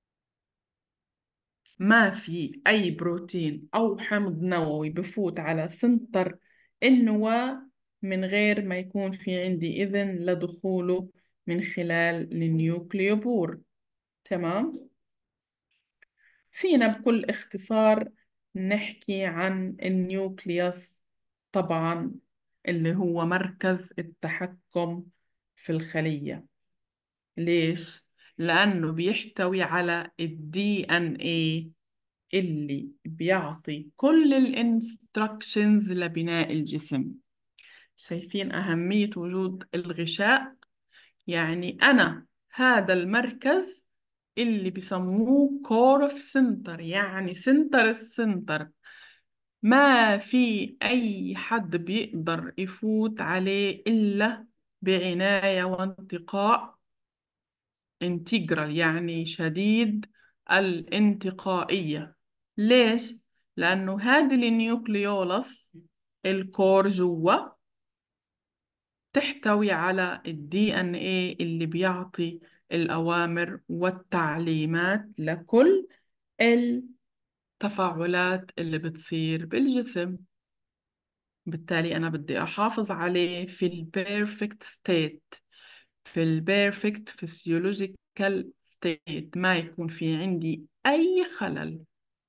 ما في أي بروتين أو حمض نووي بفوت على سنتر النواة من غير ما يكون في عندي إذن لدخوله من خلال النيوكليوبور. تمام؟ فينا بكل اختصار نحكي عن النيوكليوس، طبعا اللي هو مركز التحكم في الخلية. ليش؟ لأنه بيحتوي على الدي ان ايه اللي بيعطي كل الانستركشنز لبناء الجسم. شايفين أهمية وجود الغشاء؟ يعني أنا هذا المركز اللي بيسموه كور اوف سنتر، يعني سنتر السنتر، ما في أي حد بيقدر يفوت عليه إلا بعناية وانتقاء انتجرال، يعني شديد الانتقائية. ليش؟ لأنه هذه النيوكليولس الكور جوا تحتوي على الدي ان ايه اللي بيعطي الأوامر والتعليمات لكل التفاعلات اللي بتصير بالجسم. بالتالي أنا بدي أحافظ عليه في البيرفكت ستيت، في البيرفكت فيسيولوجيكال ستيت، ما يكون في عندي أي خلل.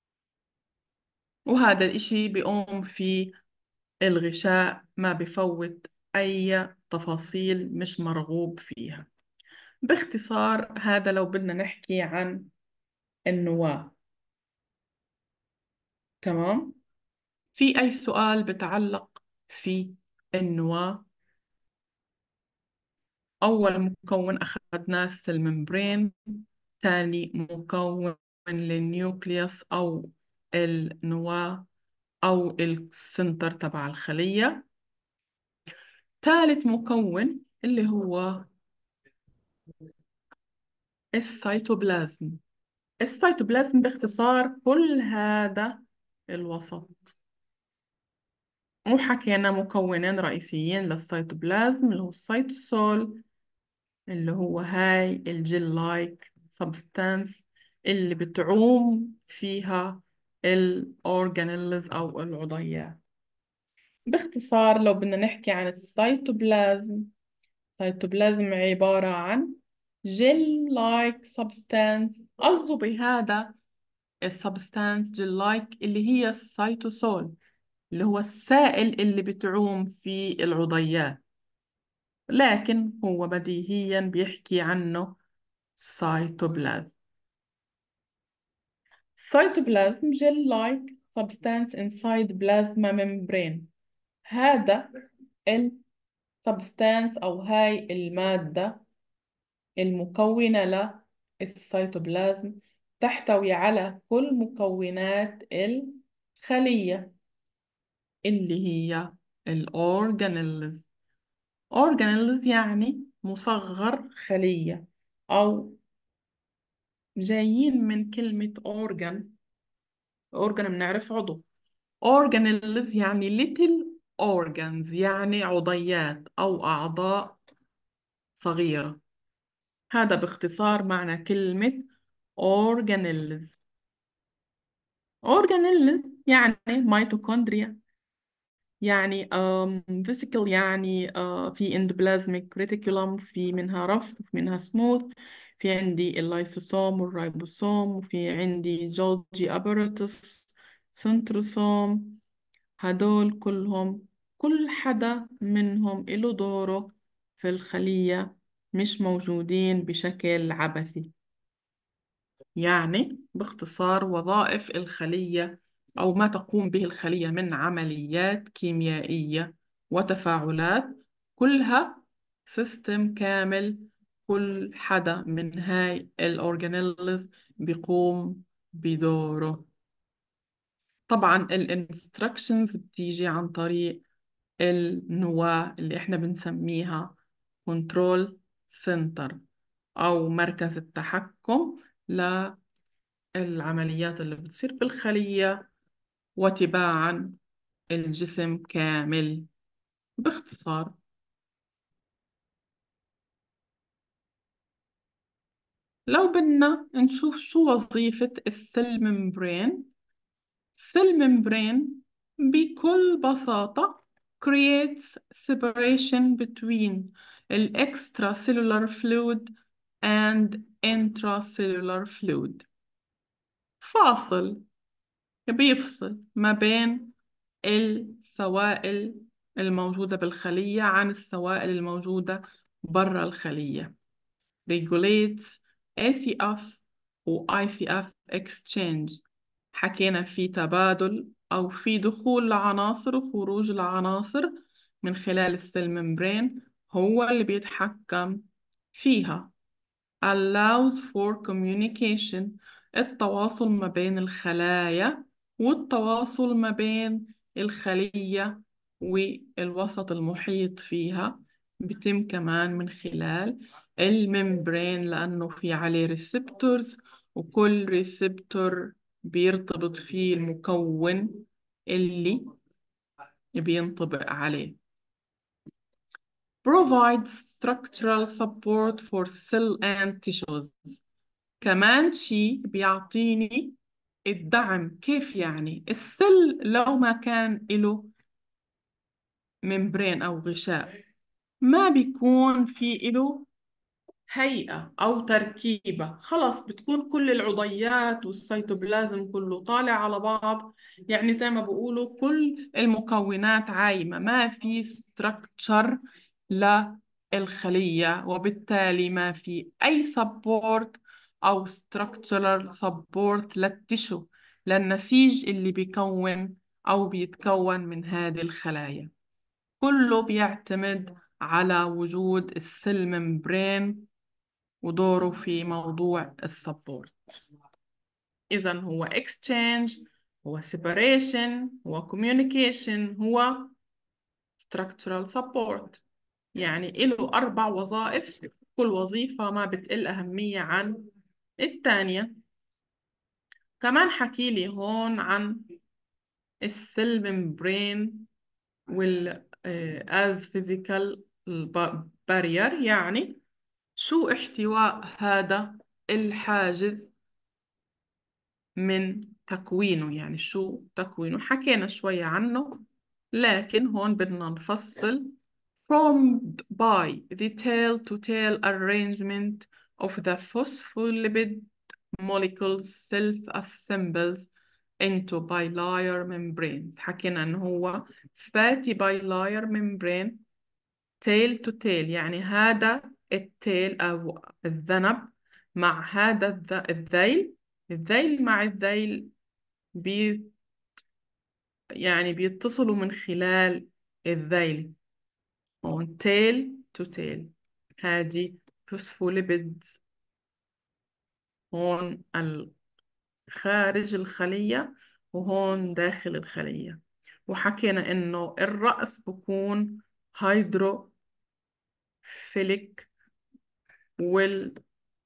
وهذا الإشي بيقوم في الغشاء ما بفوت أي تفاصيل مش مرغوب فيها. باختصار هذا لو بدنا نحكي عن النواة. تمام؟ في أي سؤال بتعلق في النواة؟ أول مكون أخذناه السيل ممبرين، ثاني مكون للنيوكليوس أو النواة أو السنتر تبع الخلية، ثالث مكون اللي هو السيتوبلازم. السيتوبلازم باختصار كل هذا الوسط. وحكينا مكونين رئيسيين للسيتوبلازم اللي هو السيتوسول، اللي هو هاي الجل لايك سبستانس اللي بتعوم فيها الأورجانيلز أو العضيات. باختصار لو بدنا نحكي عن السيتوبلازم، السيتوبلازم عبارة عن جل لايك سبستانس. قصده بهذا السبستانس جل لايك اللي هي السيتوسول، اللي هو السائل اللي بتعوم في العضيات، لكن هو بديهيا بيحكي عنه سيتوبلازم. Cytoplasm gel-like substance inside plasma membrane. هذا السبستانس أو هاي المادة المكونة للسيتوبلازم تحتوي على كل مكونات الخلية اللي هي الأورجانيلز. أورجانيلز يعني مصغر خلية، أو جايين من كلمة أورجان. أورجان بنعرف عضو، organelles يعني little organs يعني عضيات أو أعضاء صغيرة. هذا باختصار معنى كلمة organelles. organelles يعني mitochondria، يعني vesicle، يعني في endoplasmic reticulum، في منها رف، في منها smooth، في عندي اللايسوسوم والرايبوسوم، وفي عندي جولجي apparatus، سنتروسوم. هدول كلهم كل حدا منهم له دوره في الخلية، مش موجودين بشكل عبثي. يعني باختصار وظائف الخلية أو ما تقوم به الخلية من عمليات كيميائية وتفاعلات، كلها سيستم كامل. كل حدا من هاي الأورجانيلز بيقوم بدوره. طبعا الانستركشنز بتيجي عن طريق النواة اللي احنا بنسميها كنترول سنتر أو مركز التحكم للعمليات اللي بتصير بالخلية وتباعا الجسم كامل. باختصار لو بدنا نشوف شو وظيفة السيل ممبرين، السيل ممبرين بكل بساطة creates separation between extracellular fluid and intracellular fluid. فاصل، بيفصل ما بين السوائل الموجودة بالخلية عن السوائل الموجودة برا الخلية. regulates ACF و ICF exchange. حكينا في تبادل أو في دخول لعناصر وخروج لعناصر من خلال السيل ممبرين، هو اللي بيتحكم فيها. allows for communication، التواصل ما بين الخلايا والتواصل ما بين الخلية والوسط المحيط فيها بيتم كمان من خلال الممبرين، لأنه في عليه ريسبتورز، وكل ريسبتور بيرتبط فيه المكون اللي بينطبق عليه. provides structural support for cell and tissues. كمان شيء بيعطيني الدعم. كيف يعني؟ السل لو ما كان له ممبرين أو غشاء ما بيكون في إله هيئة أو تركيبة، خلص بتكون كل العضيات والسيتوبلازم كله طالع على بعض، يعني زي ما بقولوا كل المكونات عايمة، ما في structure للخلية، وبالتالي ما في أي support أو structural support للتشو، للنسيج اللي بيكون أو بيتكون من هذه الخلايا. كله بيعتمد على وجود السيل ممبرين ودوره في موضوع السبورت. إذا هو exchange، هو separation، هو communication، هو structural support. يعني له 4 وظائف، كل وظيفة ما بتقل أهمية عن الثانية. كمان حكي لي هون عن السيل ممبرين وال as physical barrier، يعني شو احتواء هذا الحاجز من تكوينه، يعني شو تكوينه حكينا شوية عنه، لكن هون بدنا نفصل. formed by the tail-to-tail arrangement of the phospholipid molecules self-assembles into bilayer membranes. حكينا إنه هو fatty bilayer membrane tail to tail، يعني هذا التيل أو الذنب مع هذا الذيل، الذيل مع الذيل بي يعني بيتصلوا من خلال الذيل، هون tail to tail. هذه فوسفوليبيدز هون خارج الخلية وهون داخل الخلية. وحكينا إنه الرأس بكون هيدروفيليك والذيل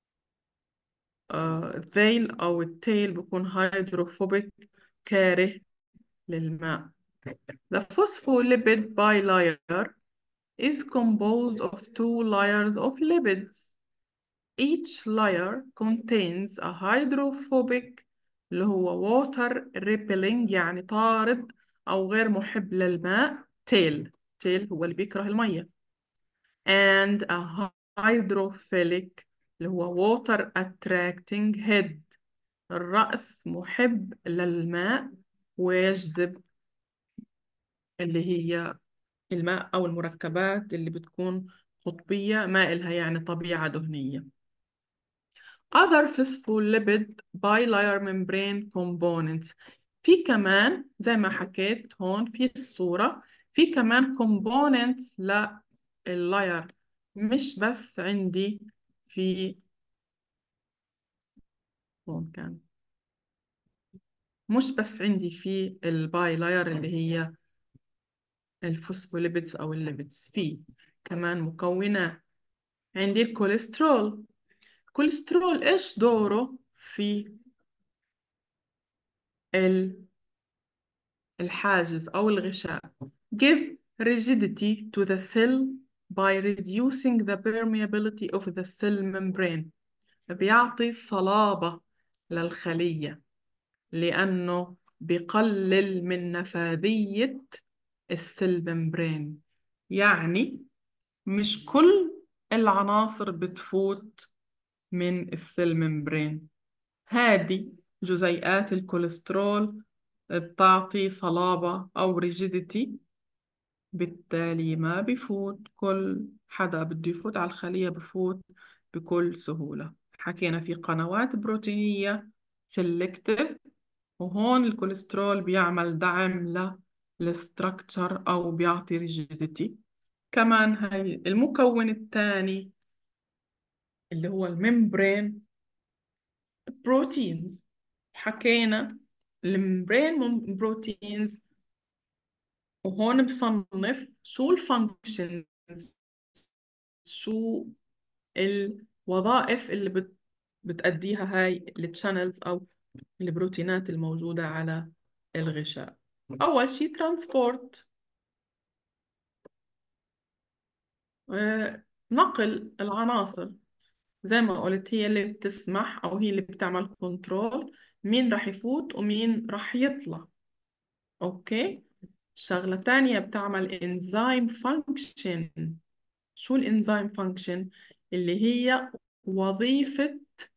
أو التيل بكون هيدروفوبيك كاره للماء. The phospholipid bilayer is composed of 2 layers of lipids. Each layer contains a hydrophobic اللي هو water repelling يعني طارد أو غير محب للماء tail. tail هو اللي بيكره المية. and a hydrophilic اللي هو water attracting head الرأس محب للماء ويجذب اللي هي الماء أو المركبات اللي بتكون قطبية ما إلها يعني طبيعة دهنية. Other phospholipid bilayer membrane components، في كمان زي ما حكيت هون في الصورة، في كمان components لللاير، مش بس عندي في هون كان مش بس عندي في الباي لاير اللي هي الفوسفوليبيدز أو الليبيدز، في كمان مكونات. عندي الكوليسترول. الكوليسترول إيش دوره في الحاجز أو الغشاء؟ give rigidity to the cell by reducing the permeability of the cell membrane. بيعطي صلابة للخلية لأنه بيقلل من نفاذية السيل ممبرين. يعني مش كل العناصر بتفوت من السيل ممبرين، هذه جزيئات الكوليسترول بتعطي صلابة أو ريجيديتي، بالتالي ما بفوت كل حدا بده يفوت على الخلية بفوت بكل سهولة. حكينا في قنوات بروتينية سيلكتيف، وهون الكوليسترول بيعمل دعم للستركتشر أو بيعطي ريجيديتي. كمان هاي المكون الثاني اللي هو الممبرين بروتينز. حكينا الممبرين بروتينز، وهون بصنف شو الفانكشنز، شو الوظائف اللي بتأديها هاي التشانلز أو البروتينات الموجودة على الغشاء. أول شي ترانسبورت، نقل العناصر، زي ما قلت هي اللي بتسمح أو هي اللي بتعمل كنترول مين راح يفوت ومين راح يطلع. أوكي. شغلة تانية بتعمل انزيم فانكشن. شو الانزيم فانكشن؟ اللي هي وظيفة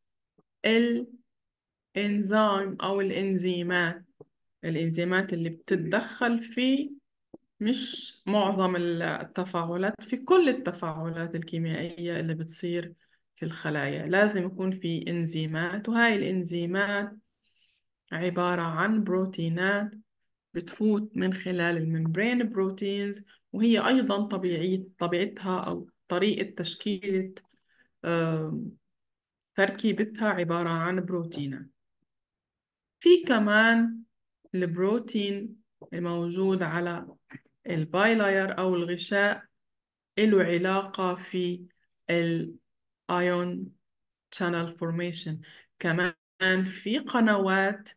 الانزيم أو الانزيمات. الانزيمات اللي بتتدخل في مش معظم التفاعلات، في كل التفاعلات الكيميائية اللي بتصير في الخلايا لازم يكون في انزيمات، وهاي الانزيمات عبارة عن بروتينات بتفوت من خلال الممبرين بروتينز، وهي أيضا طبيعتها أو طريقة تشكيلة آم، تركيبتها عبارة عن بروتينات. في كمان البروتين الموجود على البايلاير أو الغشاء له علاقة في الأيون channel formation. كمان في قنوات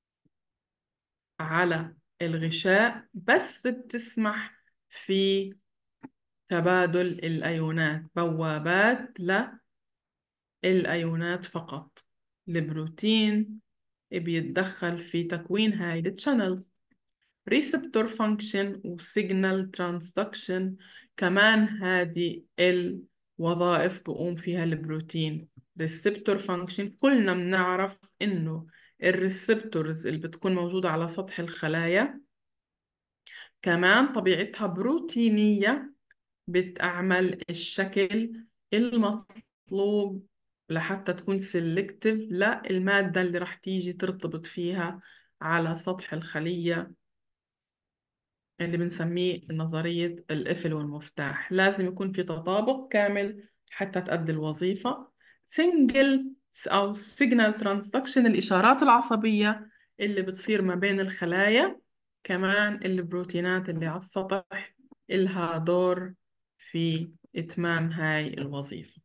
على الغشاء بس بتسمح في تبادل الأيونات، بوابات للأيونات فقط. البروتين بيتدخل في تكوين هاي التشانلز. receptor function و signal transduction كمان هذه الوظائف بقوم فيها البروتين. receptor function كلنا بنعرف إنه الريسبتورز اللي بتكون موجودة على سطح الخلايا كمان طبيعتها بروتينية، بتعمل الشكل المطلوب لحتى تكون سيلكتيف للمادة اللي رح تيجي ترتبط فيها على سطح الخلية، اللي بنسميه نظرية القفل والمفتاح. لازم يكون في تطابق كامل حتى تأدي الوظيفة. سنجل أو سيجنال ترانسدكشن الإشارات العصبية اللي بتصير ما بين الخلايا. كمان البروتينات اللي على السطح إلها دور في إتمام هاي الوظيفة.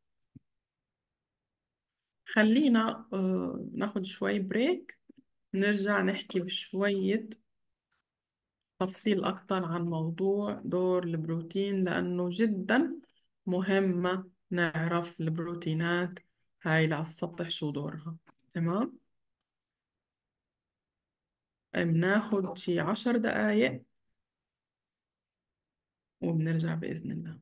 خلينا ناخد شوي بريك، نرجع نحكي بشوية تفصيل أكتر عن موضوع دور البروتين، لأنه جدا مهمة نعرف البروتينات هاي اللي على السطح شو دورها. تمام؟ بناخد شي 10 دقايق وبنرجع بإذن الله.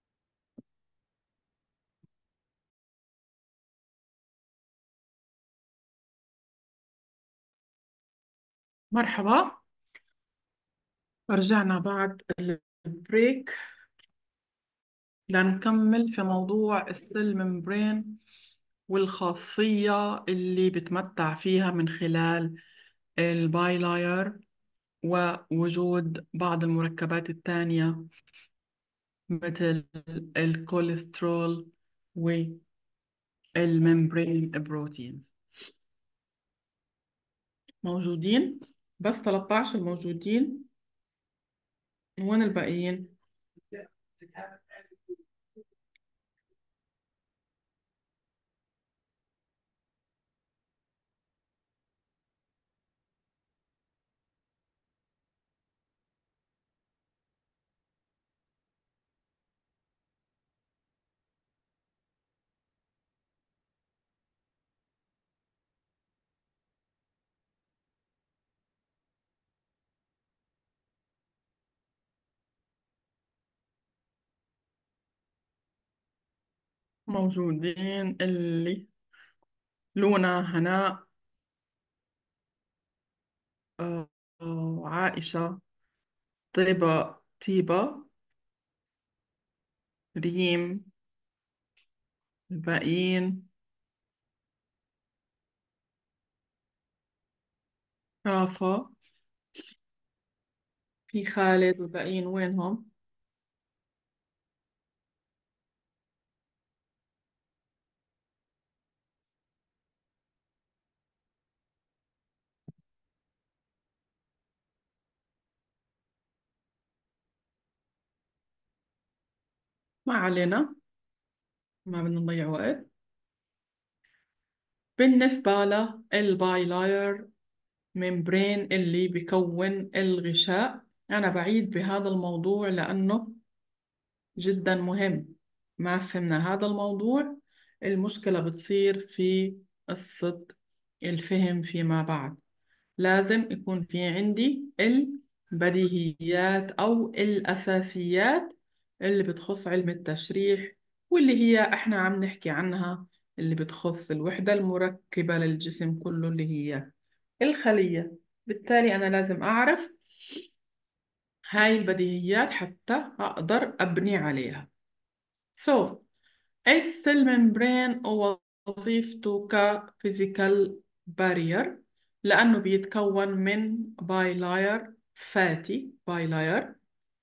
مرحبا، رجعنا بعد البريك لنكمل في موضوع السيل ممبرين والخاصية اللي بتمتع فيها من خلال البايلاير ووجود بعض المركبات الثانية مثل الكوليسترول والممبرين بروتينز. موجودين بس 13 الموجودين، وين الباقيين؟ موجودين اللي لونا، هناء، عائشة، طيبة، ريم، الباقيين رافا، في خالد، والباقيين وينهم؟ ما علينا، ما بدنا نضيع وقت. بالنسبة للبايلاير ممبرين اللي بيكون الغشاء، أنا بعيد بهذا الموضوع لأنه جدا مهم. ما فهمنا هذا الموضوع المشكلة بتصير في قصة الفهم فيما بعد. لازم يكون في عندي البديهيات أو الأساسيات اللي بتخص علم التشريح، واللي هي إحنا عم نحكي عنها، اللي بتخص الوحدة المركبة للجسم كله اللي هي الخلية. بالتالي أنا لازم أعرف هاي البديهيات حتى أقدر أبني عليها. So السيل ممبرين وظيفته كفيزيكال بارير لأنه بيتكون من باي لاير فاتي باي لاير.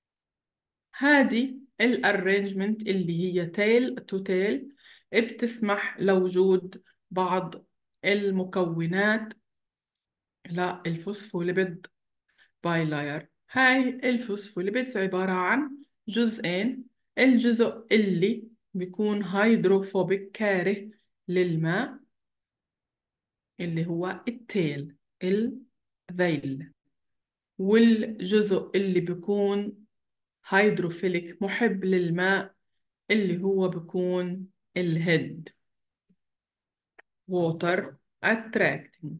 هذه الارينجمنت اللي هي تيل تو تيل بتسمح لوجود بعض المكونات للفوسفوليبيد باي لاير. هاي الفوسفوليبيدز عبارة عن جزئين. الجزء اللي بيكون هيدروفوبيك كاره للماء اللي هو التيل الذيل، والجزء اللي بيكون هيدروفيليك محب للماء اللي هو بيكون الهيد ووتر اتراكتنج.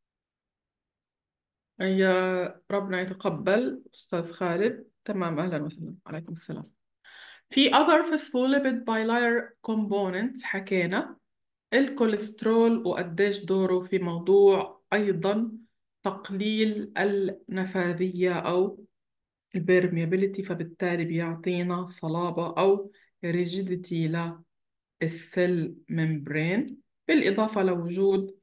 يا ربنا يتقبل أستاذ خالد. تمام، أهلا وسهلا، عليكم السلام. في other phospholipid bilayer components حكينا الكوليسترول وقديش دوره في موضوع أيضا تقليل النفاذية أو البيرميابيليتي، فبالتالي بيعطينا صلابة أو rigidity للسيل ممبرين، بالإضافة لوجود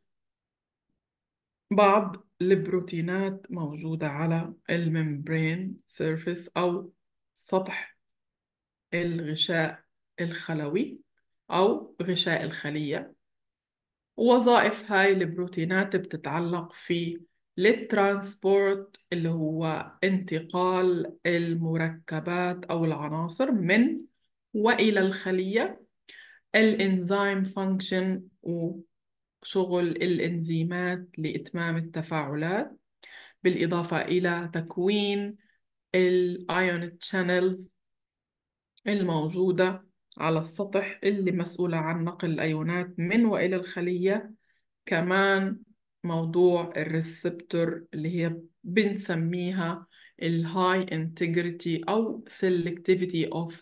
بعض البروتينات موجودة على الممبرين سيرفيس أو سطح الغشاء الخلوي أو غشاء الخلية. وظائف هاي البروتينات بتتعلق في الترانسبورت اللي هو انتقال المركبات أو العناصر من وإلى الخلية، الإنزيم فانكشن وشغل الإنزيمات لإتمام التفاعلات، بالإضافة إلى تكوين الأيون تشانلز الموجودة على السطح اللي مسؤولة عن نقل الأيونات من وإلى الخلية. كمان موضوع الريسبتور اللي هي بنسميها الهاي انتجريتي أو selectivity of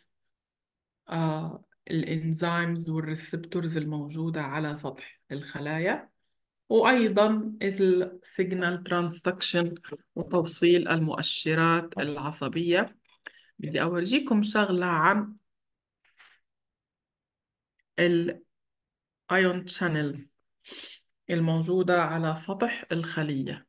الإنزيمز والريسبتورز الموجودة على سطح الخلايا، وأيضا السيجنال ترانسدكشن وتوصيل المؤشرات العصبية. بدي أورجيكم شغلة عن الأيون شانلز الموجودة على سطح الخلية.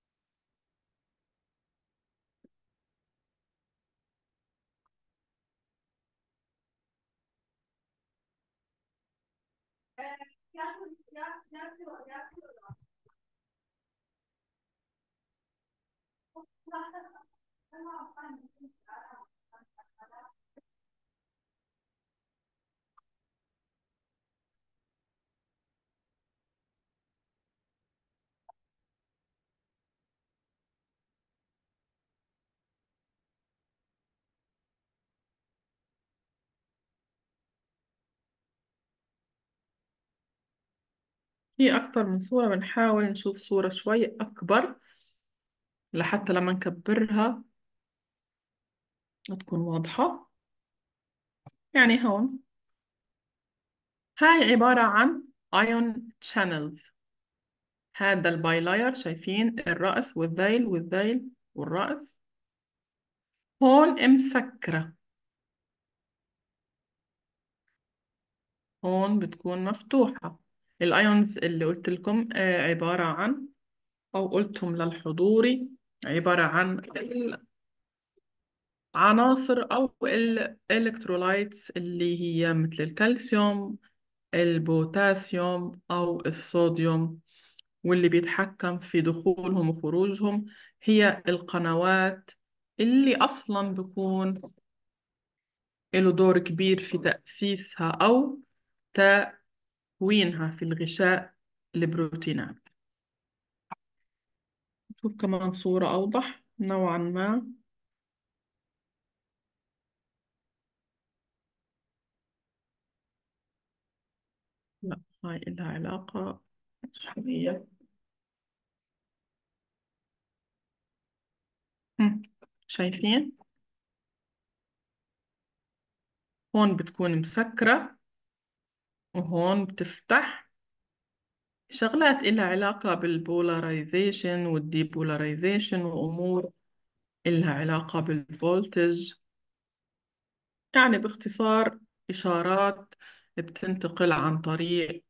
في أكتر من صورة، بنحاول نشوف صورة شوي أكبر لحتى لما نكبرها تكون واضحة. يعني هون هاي عبارة عن ion channels. هذا البايلاير، شايفين الرأس والذيل والذيل والرأس، هون مسكرة، هون بتكون مفتوحة. الايونز اللي قلت لكم عبارة عن، أو قلتهم للحضوري، عبارة عن العناصر أو الإلكترولايتس اللي هي مثل الكالسيوم، البوتاسيوم أو الصوديوم، واللي بيتحكم في دخولهم وخروجهم هي القنوات، اللي أصلا بيكون له دور كبير في تأسيسها أو تكوينها في الغشاء البروتينات. نشوف كمان صورة أوضح نوعا ما. لا، هاي لها علاقة شوية. هم. شايفين؟ هون بتكون مسكرة وهون بتفتح. شغلات إلها علاقة بالبولاريزيشن والديبولاريزيشن وأمور إلها علاقة بالفولتج. يعني باختصار إشارات بتنتقل عن طريق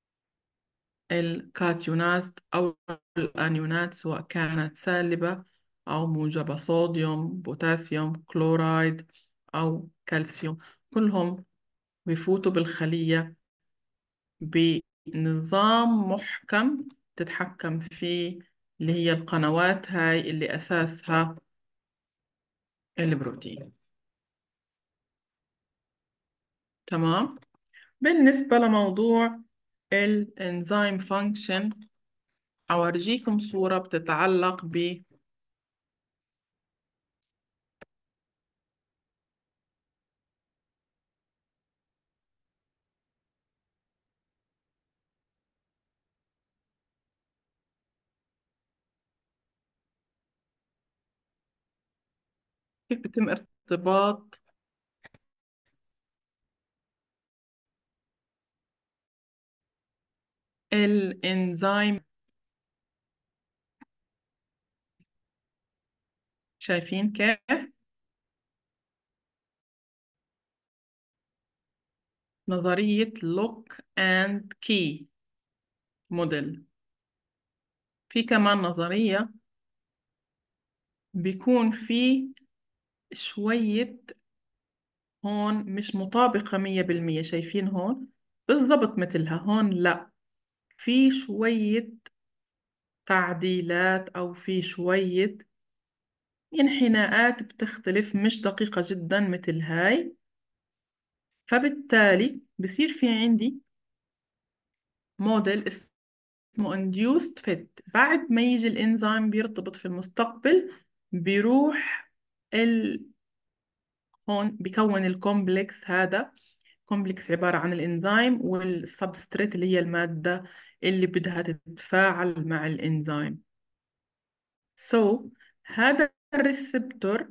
الكاتيونات أو الأنيونات، سواء كانت سالبة أو موجبة، صوديوم، بوتاسيوم، كلورايد أو كالسيوم. كلهم بيفوتوا بالخلية بنظام محكم تتحكم فيه، اللي هي القنوات هاي اللي أساسها البروتين. تمام. بالنسبة لموضوع الانزيم فانكشن، أورجيكم صورة بتتعلق كيف بيتم ارتباط الانزيم. شايفين كيف؟ نظرية لوك اند كي موديل. في كمان نظرية بيكون في شوية، هون مش مطابقة 100%. شايفين هون بالضبط مثلها، هون لا، في شوية تعديلات أو في شوية انحناءات بتختلف، مش دقيقة جدا مثل هاي. فبالتالي بصير في عندي موديل اسمه induced fit. بعد ما يجي الإنزيم بيرتبط في المستقبل، بيروح ال... هون بيكون الكومبلكس هذا. كومبلكس عبارة عن الإنزيم والسبستريت اللي هي المادة اللي بدها تتفاعل مع الإنزيم. هذا الريسبتور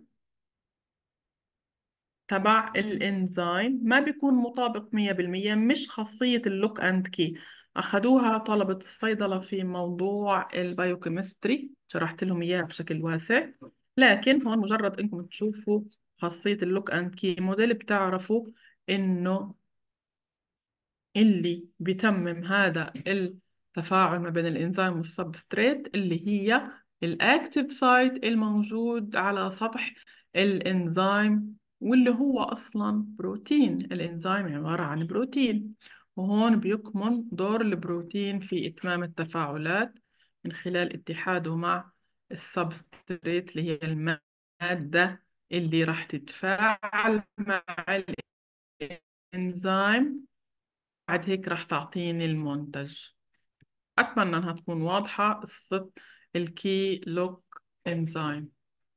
تبع الإنزيم ما بيكون مطابق 100%. مش خاصية اللوك أند كي، أخذوها طلبة الصيدلة في موضوع البايوكيمستري، شرحت لهم إياها بشكل واسع. لكن هون مجرد إنكم تشوفوا خاصية اللوك أند كي موديل، بتعرفوا إنه اللي بيتمم هذا التفاعل ما بين الإنزيم والسبستريت اللي هي الأكتيف سايت الموجود على سطح الإنزيم، واللي هو أصلا بروتين. الإنزيم عبارة عن بروتين، وهون بيكمن دور البروتين في إتمام التفاعلات من خلال اتحاده مع السبستريت اللي هي المادة اللي راح تتفاعل مع الإنزيم. بعد هيك راح تعطيني المنتج. أتمنى أنها تكون واضحة قصة الكي لوك إنزيم.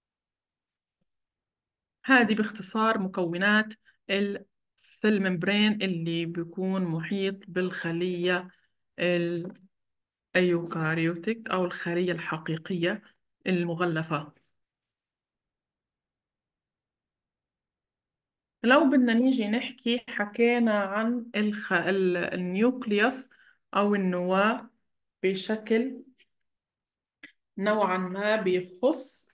هذه باختصار مكونات السيل ممبرين اللي بيكون محيط بالخلية الأيوكاريوتيك أو الخلية الحقيقية المغلفة. لو بدنا نيجي نحكي، حكينا عن النيوكليوس أو النواة بشكل نوعا ما بيخص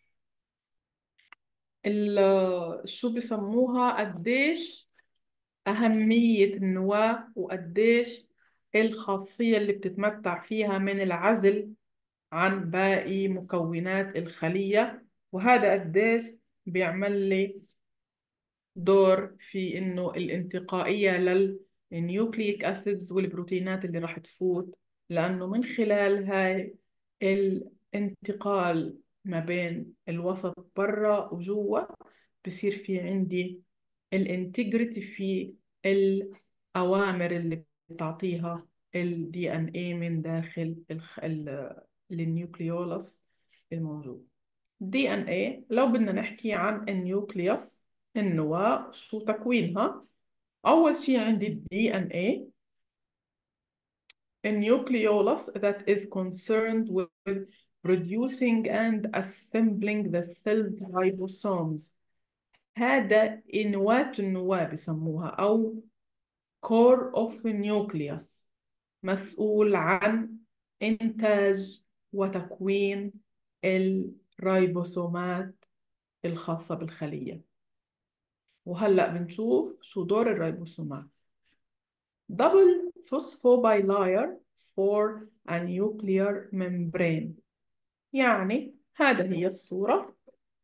شو بسموها، قديش أهمية النواة وقديش الخاصية اللي بتتمتع فيها من العزل عن باقي مكونات الخلية. وهذا قديش بيعمل لي دور في إنه الانتقائية للنيوكليك أسيدز والبروتينات اللي راح تفوت، لأنه من خلال هاي الانتقال ما بين الوسط برا وجوا بصير في عندي الانتجريتي في الأوامر اللي بتعطيها الدي ان اي من داخل النيوكليولس الموجود. دي ان اي، لو بدنا نحكي عن النيوكليوس النواة شو تكوينها، أول شيء عندي الدي ان اي، a nucleolus that is concerned with producing and assembling the cell's ribosomes. هذا النواة بسموها أو core of nucleus، مسؤول عن إنتاج وتكوين الريبوسومات الخاصة بالخلية. وهلأ بنشوف شو دور الريبوسومات. double phosphobilayer for a nuclear membrane، يعني هذا هي الصورة.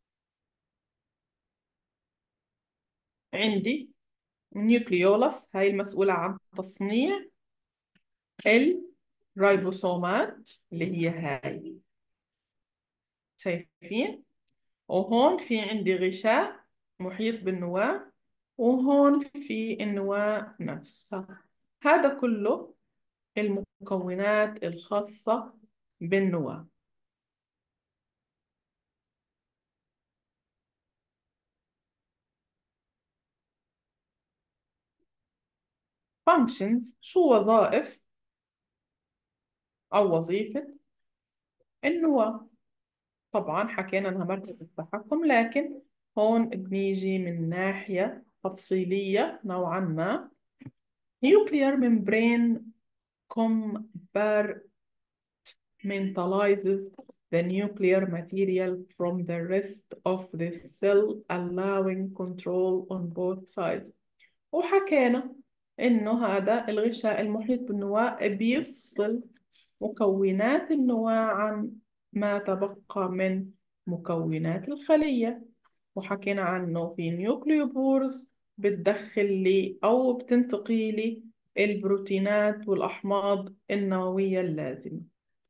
عندي النيوكليولس هاي المسؤولة عن تصنيع الريبوسومات اللي هي هاي، شايفين؟ وهون في عندي غشاء محيط بالنواة، وهون في النواة نفسها. هذا كله المكونات الخاصة بالنواة. functions، شو وظائف أو وظيفة النواة؟ طبعا حكينا إنها مركز التحكم، لكن هون بنيجي من ناحية تفصيلية نوعا ما. nuclear membrane compartmentalizes the nuclear material from the rest of the cell, allowing control on both sides. وحكينا إنه هذا الغشاء المحيط بالنواة بيفصل مكونات النواة عن ما تبقى من مكونات الخلية. وحكينا عنه في نيوكليوبورز بتدخل لي أو بتنتقي لي البروتينات والأحماض النووية اللازمة.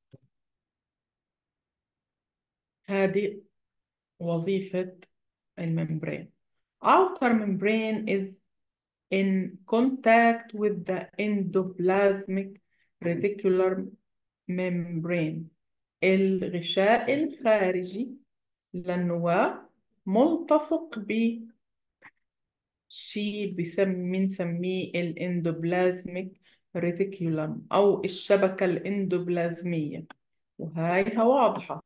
هذه وظيفة الممبرين. Outer membrane is in contact with the endoplasmic reticular membrane. الغشاء الخارجي للنواة ملتصق بشيء بنسميه الاندوبلازميك ريتيكولم أو الشبكة الاندوبلازمية، وهايها واضحة.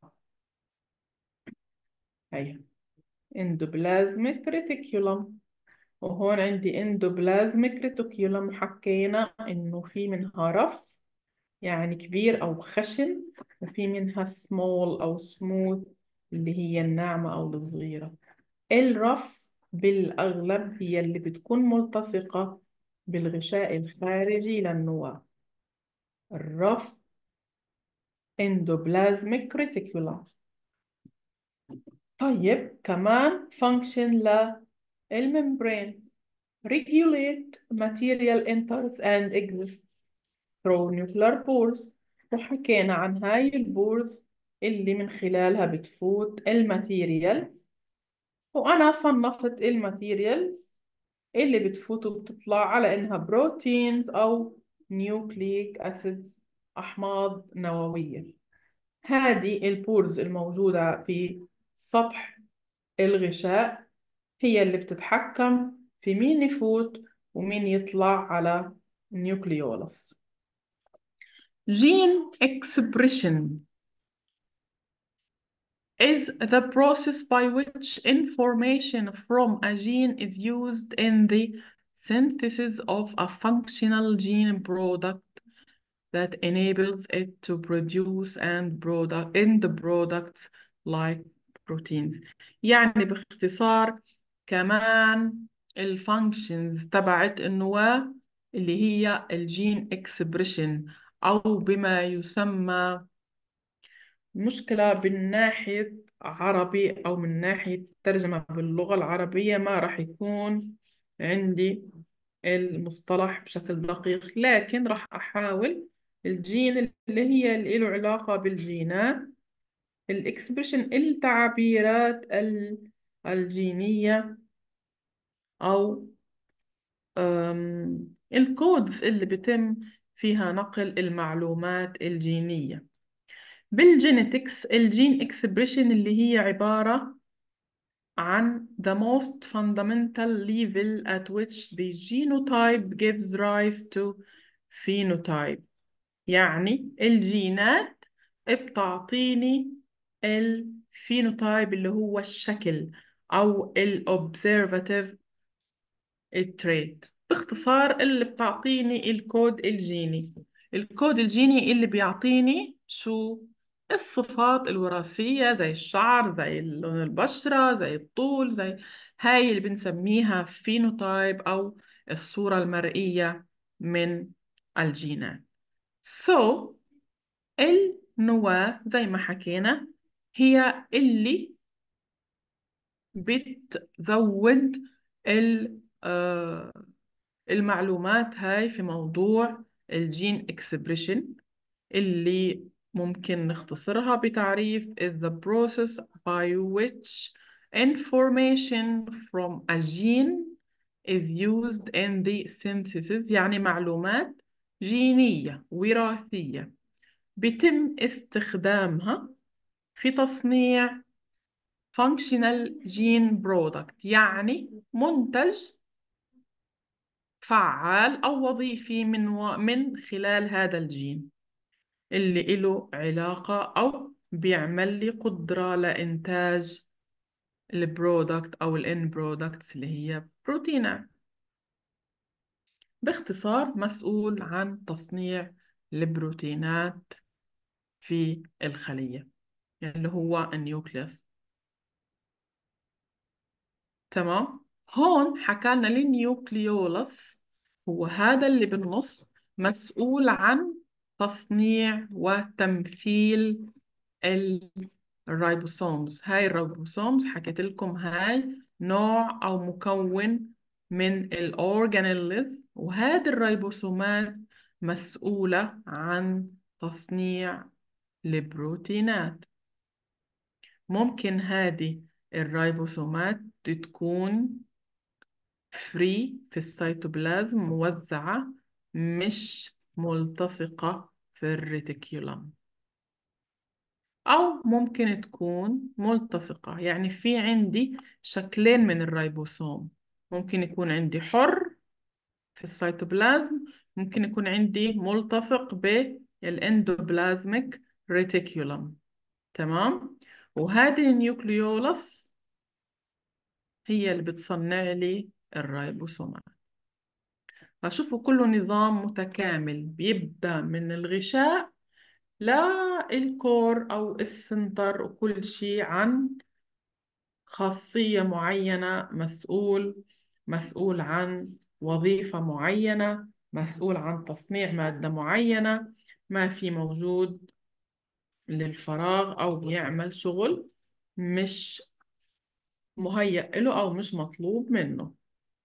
هاي اندوبلازميك ريتيكولم، وهون عندي اندوبلازميك ريتيكولم. حكينا إنه في منها رف يعني كبير أو خشن، وفي منها سمول أو سموث اللي هي الناعمة أو الصغيرة. الرف بالأغلب هي اللي بتكون ملتصقة بالغشاء الخارجي للنواة، الرف اندوبلازميك ريتيكولم. طيب كمان function للممبرين regulate material enters and exits through nuclear pores. وحكينا عن هاي البورز اللي من خلالها بتفوت الماتيريالز، وأنا صنفت الماتيريالز اللي بتفوت وبتطلع على إنها بروتينز أو نيوكليك أسيدز، أحماض نووية. هذه البورز الموجودة في سطح الغشاء هي اللي بتتحكم في مين يفوت ومين يطلع على النيوكليولس. Gene expression is the process by which information from a gene is used in the synthesis of a functional gene product that enables it to produce and product in the products like proteins. يعني باختصار كمان الفانكشنز تبعت النواة اللي هي الجين اكسبريشن، أو بما يسمى مشكلة من ناحية عربي أو من ناحية ترجمة باللغة العربية ما راح يكون عندي المصطلح بشكل دقيق، لكن راح أحاول. الجين اللي هي اللي له علاقة بالجينات، الإكسبريشن التعبيرات الجينية أو الكودز اللي بتم فيها نقل المعلومات الجينية. بالجينيتكس الجين اكسبريشن اللي هي عبارة عن the most fundamental level at which the genotype gives rise to phenotype. يعني الجينات بتعطيني الفينوتايب اللي هو الشكل أو الأوبزرفاتيف التريت. باختصار اللي بتعطيني الكود الجيني. الكود الجيني اللي بيعطيني شو؟ الصفات الوراثية، زي الشعر، زي لون البشرة، زي الطول، زي هاي اللي بنسميها فينوتايب أو الصورة المرئية من الجينات. so النواة زي ما حكينا هي اللي بتزود المعلومات هاي في موضوع الجين اكسبريشن، اللي ممكن نختصرها بتعريف is the process by which information from a gene is used in the synthesis، يعني معلومات جينية وراثية بيتم استخدامها في تصنيع functional gene product، يعني منتج فعال أو وظيفي من خلال هذا الجين اللي له علاقة أو بيعمل لي قدرة لإنتاج البرودكت أو الإن برودكتس اللي هي بروتينات. باختصار مسؤول عن تصنيع البروتينات في الخلية اللي هو النيوكليوس. تمام. هون حكالنا النيوكليولس هو هذا اللي بالنص مسؤول عن تصنيع وتمثيل الرايبوسومز. هاي الرايبوسومز حكيت لكم هاي نوع أو مكون من الأورجانيلز، وهذه الرايبوسومات مسؤولة عن تصنيع البروتينات. ممكن هذه الرايبوسومات تكون فري في السيتوبلازم، موزعة، مش ملتصقة في الريتيكولوم، أو ممكن تكون ملتصقة. يعني في عندي شكلين من الريبوسوم، ممكن يكون عندي حر في السيتوبلازم، ممكن يكون عندي ملتصق بالاندوبلازميك ريتيكولوم. تمام. وهذه النيوكليولس هي اللي بتصنع لي الريبوسومات. فشوفوا كله نظام متكامل بيبدأ من الغشاء للكور أو السنتر، وكل شيء عن خاصية معينة، مسؤول عن وظيفة معينة، مسؤول عن تصنيع مادة معينة. ما في موجود للفراغ أو بيعمل شغل مش مهيأ له أو مش مطلوب منه.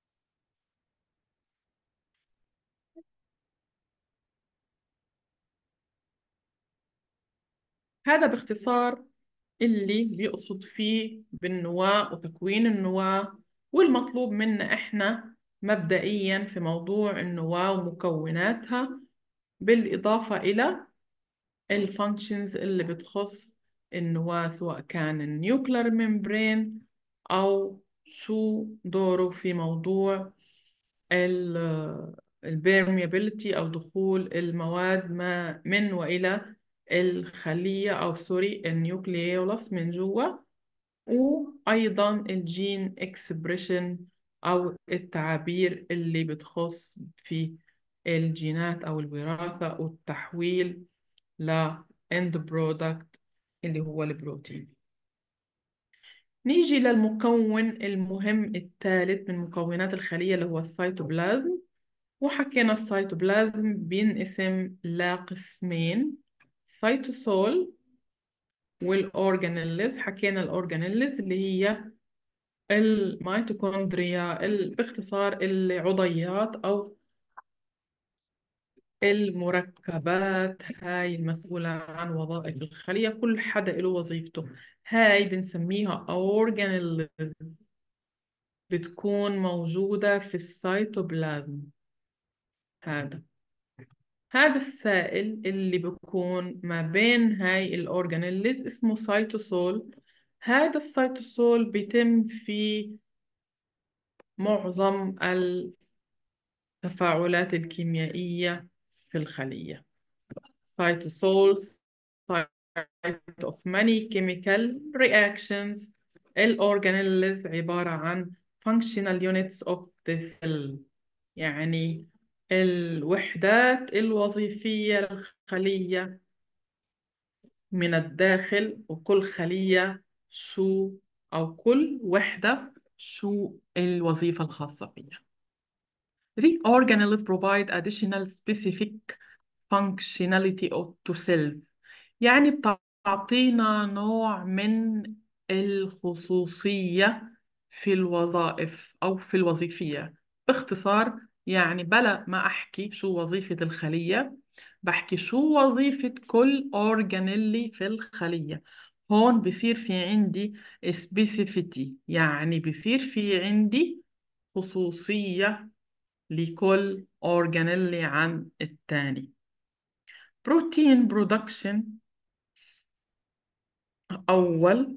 هذا باختصار اللي بيقصد فيه بالنواة وتكوين النواة، والمطلوب منا إحنا مبدئيا في موضوع النواة ومكوناتها، بالإضافة إلى الفانكشنز اللي بتخص النواة، سواء كان النيوكلر ميمبرين أو شو دوره في موضوع البيرميابيليتي أو دخول المواد ما من وإلى الخلية أو سوري النيوكليولس من جوا، وأيضا الجين اكسبريشن أو التعابير اللي بتخص في الجينات أو الوراثة والتحويل ل end product اللي هو البروتين. نيجي للمكون المهم الثالث من مكونات الخلية اللي هو السيتوبلازم. وحكينا السيتوبلازم بينقسم لقسمين، سيتوسول والأورجانيلز. حكينا الأورجانيلز اللي هي الميتوكوندريا، باختصار العضيات أو المركبات هاي المسؤولة عن وظائف الخلية، كل حدا له وظيفته. هاي بنسميها أورجانيلز، بتكون موجودة في السيتوبلازم. هذا السائل اللي بيكون ما بين هاي الأورجانيلز اسمه سيتوسول. هذا السيتوسول بيتم في معظم التفاعلات الكيميائية في الخلية. سيتوسولز of many chemical reactions. الأورجانيلز عبارة عن functional units of the cell، يعني الوحدات الوظيفية الخلية من الداخل، وكل خلية شو أو كل وحدة شو الوظيفة الخاصة فيها. The organelles provide additional specific functionality to cells، يعني بتعطينا نوع من الخصوصية في الوظائف أو في الوظيفية. باختصار يعني بلا ما أحكي شو وظيفة الخلية، بحكي شو وظيفة كل أورجانيلي في الخلية. هون بصير في عندي specificity، يعني بصير في عندي خصوصية لكل أورجانيلي عن التاني. بروتين برودكشن أول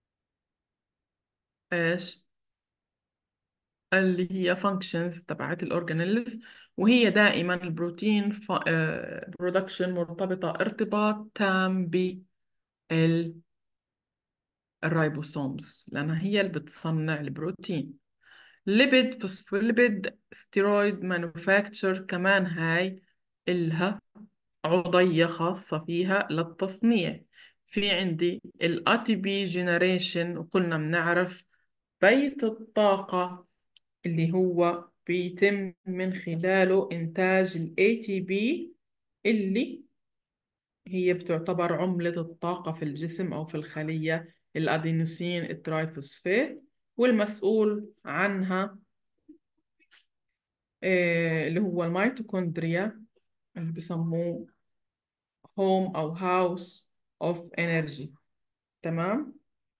إيش اللي هي functions تبعت الأورجانيلز، وهي دائما البروتين برودكشن مرتبطة ارتباط تام بالرايبوسومز، لأنها هي اللي بتصنع البروتين. ليبيد فوسفوليبيد ستيرويد مانوفاكتشر، كمان هاي إلها عضية خاصة فيها للتصنيع. في عندي ال ATP generation، وكلنا بنعرف بيت الطاقة اللي هو بيتم من خلاله إنتاج ال ATP، اللي هي بتعتبر عملة الطاقة في الجسم أو في الخلية، الأدينوسين الترايفوسفات، والمسؤول عنها اللي هو الميتوكوندريا، اللي بسموه home أو house of energy. تمام.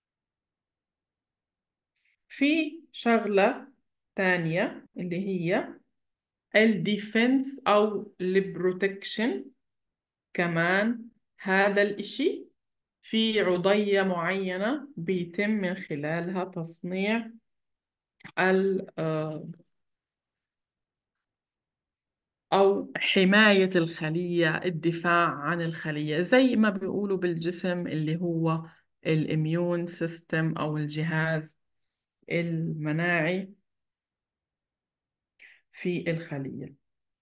في شغلة تانية اللي هي الديفنس أو البروتكشن، كمان هذا الإشي في عضية معينة بيتم من خلالها تصنيع أو حماية الخلية، الدفاع عن الخلية، زي ما بيقولوا بالجسم اللي هو الإميون سيستم أو الجهاز المناعي في الخلية.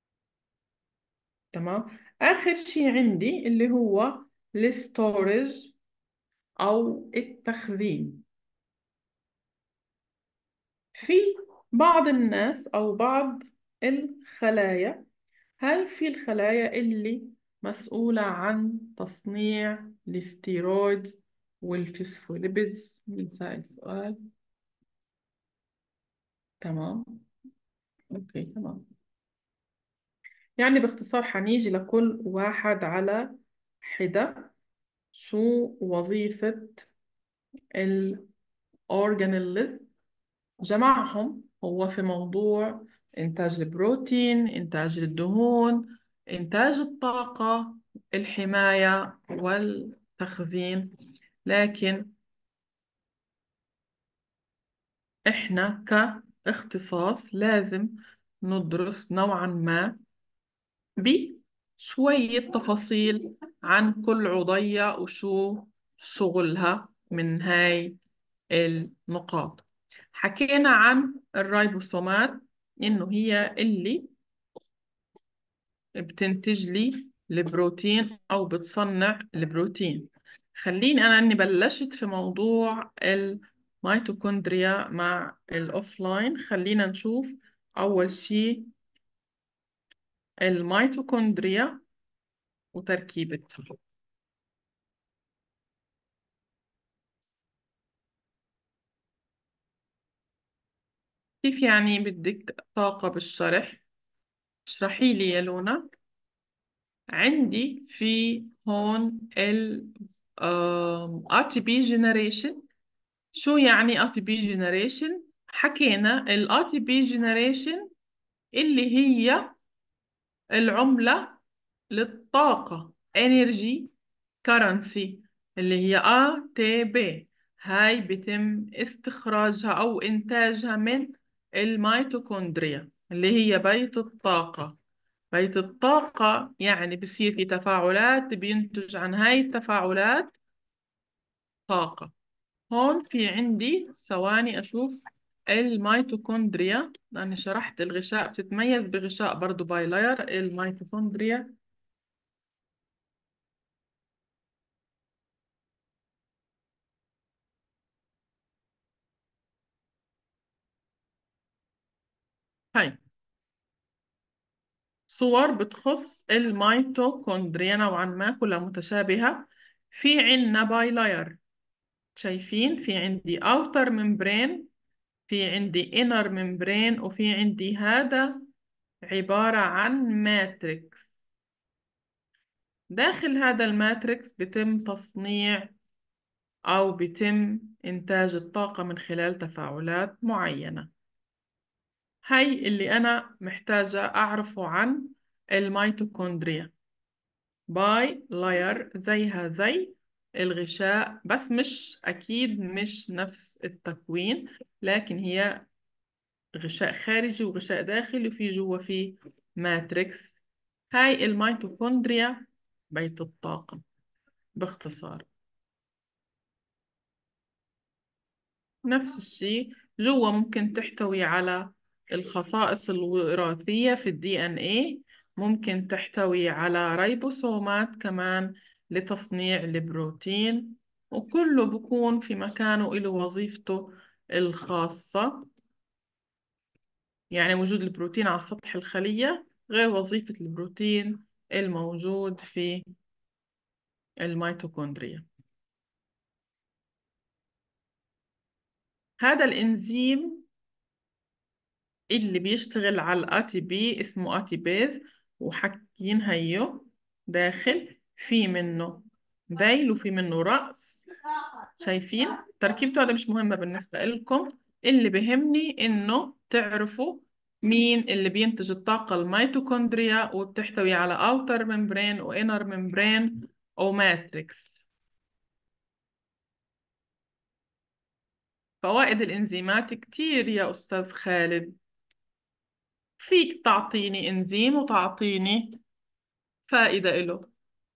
تمام. آخر شيء عندي اللي هو الستورج أو التخزين. في بعض الناس أو بعض الخلايا، هل في الخلايا اللي مسؤولة عن تصنيع الستيرويدز والفسفوليبيدز؟ بنسأل سؤال. تمام. أوكي تمام. يعني باختصار حنيجي لكل واحد على حدة شو وظيفة الأورجانيل. جمعهم هو في موضوع إنتاج البروتين، إنتاج الدهون، إنتاج الطاقة، الحماية والتخزين. لكن إحنا كاختصاص لازم ندرس نوعا ما بشوية تفاصيل عن كل عضية وشو شغلها من هاي النقاط. حكينا عن الرايبوسومات إنه هي اللي بتنتج لي البروتين أو بتصنع البروتين. خليني أنا إني بلشت في موضوع الميتوكوندريا مع الأوفلاين، خلينا نشوف أول شيء الميتوكوندريا وتركيبتها. كيف يعني بدك طاقة بالشرح؟ اشرحي لي يا لونا. عندي في هون ال ATP generation. شو يعني ATP generation؟ حكينا ال ATP generation اللي هي العملة للطاقة energy currency، اللي هي ATP. هاي بيتم استخراجها أو إنتاجها من الميتوكوندريا اللي هي بيت الطاقة. بيت الطاقة يعني بصير في تفاعلات بينتج عن هاي التفاعلات طاقة. هون في عندي ثواني أشوف الميتوكوندريا، لأني شرحت الغشاء بتتميز بغشاء برضو باي لاير. الميتوكوندريا هاي صور بتخص الميتوكوندريا نوعا ما كلها متشابهة. في عنا باي لاير، شايفين في عندي outer membrane، في عندي inner membrane، وفي عندي هذا عبارة عن ماتريكس. داخل هذا الماتريكس بتم تصنيع أو بيتم إنتاج الطاقة من خلال تفاعلات معينة. هاي اللي أنا محتاجة أعرفه عن الميتوكوندريا. باي لاير زيها زي الغشاء، بس مش أكيد مش نفس التكوين، لكن هي غشاء خارجي وغشاء داخلي وفي جوا فيه ماتريكس. هاي الميتوكوندريا بيت الطاقة باختصار. نفس الشيء جوا ممكن تحتوي على الخصائص الوراثية في الدي ان ايه، ممكن تحتوي على ريبوسومات كمان لتصنيع البروتين، وكله بكون في مكانه له وظيفته الخاصة. يعني وجود البروتين على سطح الخلية غير وظيفة البروتين الموجود في الميتوكوندريا. هذا الإنزيم اللي بيشتغل على الاتي بي اسمه اتي بيز، وحاكين هيو داخل في منه ذيل وفي منه رأس. شايفين تركيبته؟ هذا مش مهمة بالنسبة لكم، اللي بهمني انه تعرفوا مين اللي بينتج الطاقة. الميتوكوندريا، وبتحتوي على outer membrane و inner membrane وماتريكس. فوائد الإنزيمات كتير يا أستاذ خالد. فيك تعطيني إنزيم وتعطيني فائدة إله.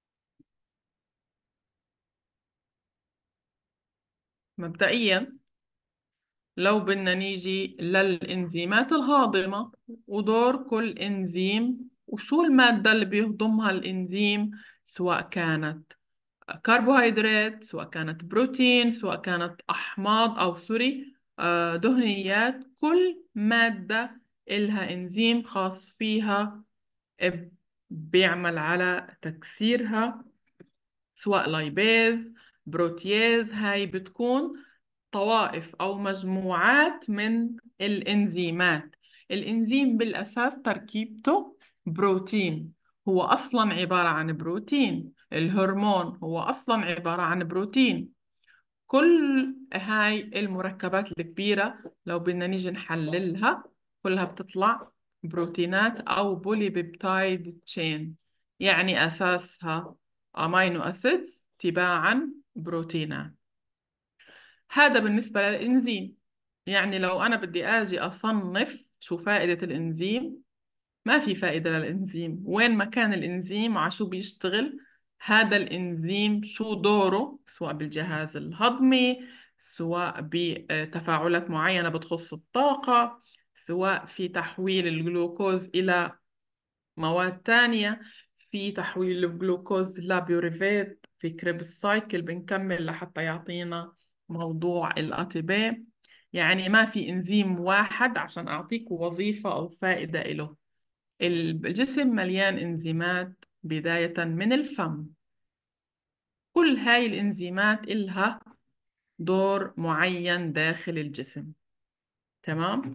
مبدئيا لو بدنا نيجي للإنزيمات الهاضمة ودور كل إنزيم وشو المادة اللي بيهضمها الإنزيم، سواء كانت كربوهيدرات، سواء كانت بروتين، سواء كانت أحماض أو سوري دهنيات، كل مادة إلها إنزيم خاص فيها بيعمل على تكسيرها، سواء لايبيز بروتياز. هاي بتكون طوائف أو مجموعات من الإنزيمات. الإنزيم بالأساس تركيبته بروتين، هو أصلا عبارة عن بروتين. الهرمون هو أصلا عبارة عن بروتين. كل هاي المركبات الكبيرة لو بدنا نيجي نحللها كلها بتطلع بروتينات أو بولي بيبتايد تشين، يعني أساسها أمينو أسيدز تباعا بروتينات. هذا بالنسبة للإنزيم. يعني لو أنا بدي أجي أصنف شو فائدة الإنزيم، ما في فائدة للإنزيم. وين مكان الإنزيم على شو بيشتغل؟ هذا الإنزيم شو دوره سواء بالجهاز الهضمي، سواء بتفاعلات معينة بتخص الطاقة، سواء في تحويل الجلوكوز إلى مواد تانية، في تحويل الجلوكوز لبيوريفيت في كريبس سايكل بنكمل لحتى يعطينا موضوع الأطباء. يعني ما في إنزيم واحد عشان أعطيك وظيفة أو فائدة له. الجسم مليان إنزيمات بداية من الفم. كل هاي الإنزيمات إلها دور معين داخل الجسم. تمام؟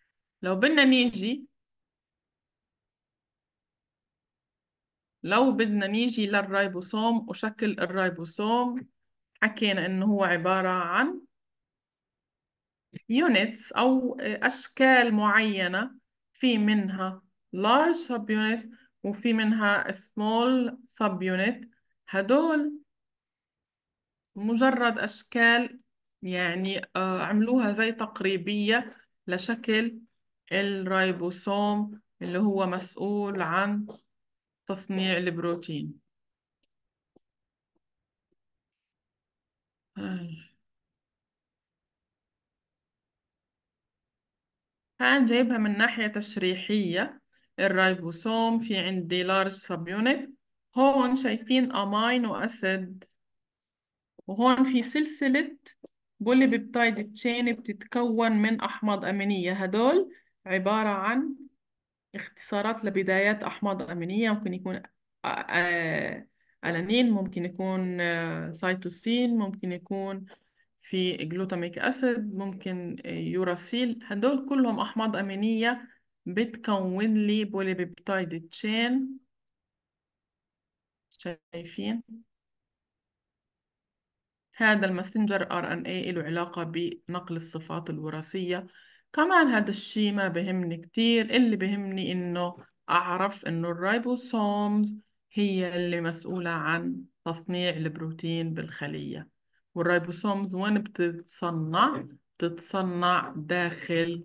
لو بدنا نيجي للريبوسوم وشكل الريبوسوم، حكينا إنه هو عبارة عن units أو أشكال معينة، في منها large subunit وفي منها small subunit. هدول مجرد أشكال، يعني عملوها زي تقريبية لشكل الريبوسوم اللي هو مسؤول عن تصنيع البروتين. هان جايبها من ناحية تشريحية. الريبوسوم في عندي لارج سب يونت. هون شايفين أمينو أسيد، وهون في سلسلة بولي بيبتايد تشين بتتكون من أحماض أمينية. هدول عبارة عن اختصارات لبدايات أحماض أمينية. ممكن يكون ألانين، ممكن يكون سيتوسين، ممكن يكون في جلوتاميك أسيد، ممكن يوراسيل. هدول كلهم أحماض أمينية بتكون لي بولي بيبتايد تشين. شايفين هذا الماسنجر ار ان اي له علاقة بنقل الصفات الوراثية. كمان هذا الشيء ما بهمني كتير. اللي بهمني انه اعرف انه الرايبوسومز هي اللي مسؤولة عن تصنيع البروتين بالخلية. والرايبوسومز وين بتتصنع؟ بتتصنع داخل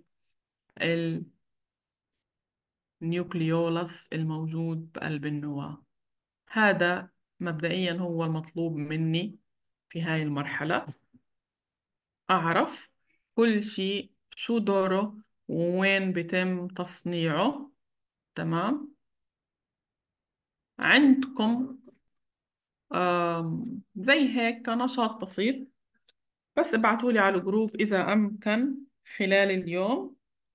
النيوكليولس الموجود بقلب النواة. هذا مبدئيا هو المطلوب مني في هاي المرحلة، أعرف كل شيء شو دوره ووين بيتم تصنيعه. تمام. عندكم زي هيك نشاط بسيط، بس ابعتولي على الجروب إذا أمكن خلال اليوم.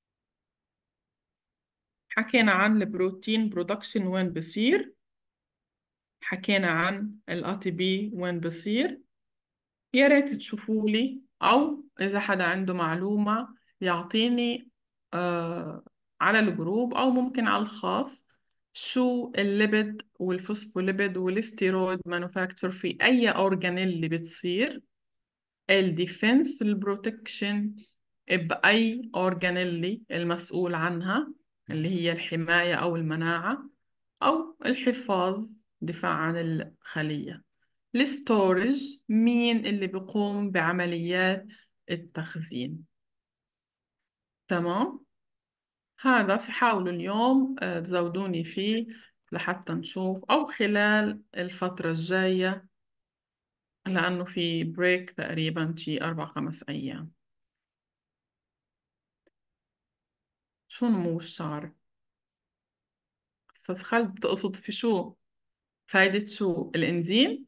حكينا عن البروتين برودكشن وين بصير، حكينا عن الأي بي وين بصير. يا ريت تشوفوا لي، أو إذا حدا عنده معلومة يعطيني على الجروب، أو ممكن على الخاص، شو الليبيد والفوسفوليبيد والستيرويد مانوفاكتشر في أي أورجانيل اللي بتصير، الديفنس البروتكشن بأي أورجانيلي المسؤول عنها، اللي هي الحماية أو المناعة أو الحفاظ، دفاع عن الخلية. الستورج مين اللي بيقوم بعمليات التخزين. تمام. هذا في حاولوا اليوم تزودوني فيه لحتى نشوف، أو خلال الفترة الجاية، لأنه في بريك تقريبا شي 4 5 أيام. شو نمو الشعر؟ أستاذ خالد بتقصد في شو؟ فايدة شو؟ الإنزيم؟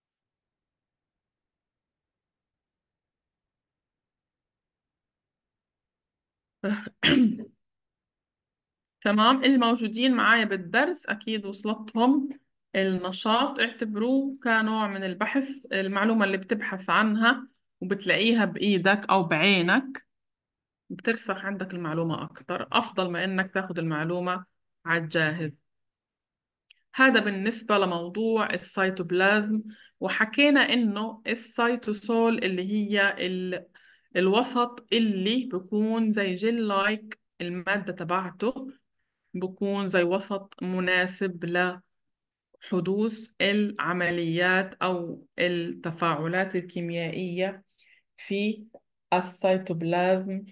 تمام. الموجودين معايا بالدرس أكيد وصلتهم النشاط، اعتبروه كنوع من البحث. المعلومة اللي بتبحث عنها وبتلاقيها بإيدك أو بعينك بترسخ عندك المعلومة أكتر، أفضل ما إنك تاخد المعلومة على الجاهز. هذا بالنسبة لموضوع السيتوبلازم. وحكينا إنه السيتوسول اللي هي الوسط اللي بيكون زي جيل لايك، المادة تبعته بكون زي وسط مناسب لحدوث العمليات أو التفاعلات الكيميائية في السيتوبلازم.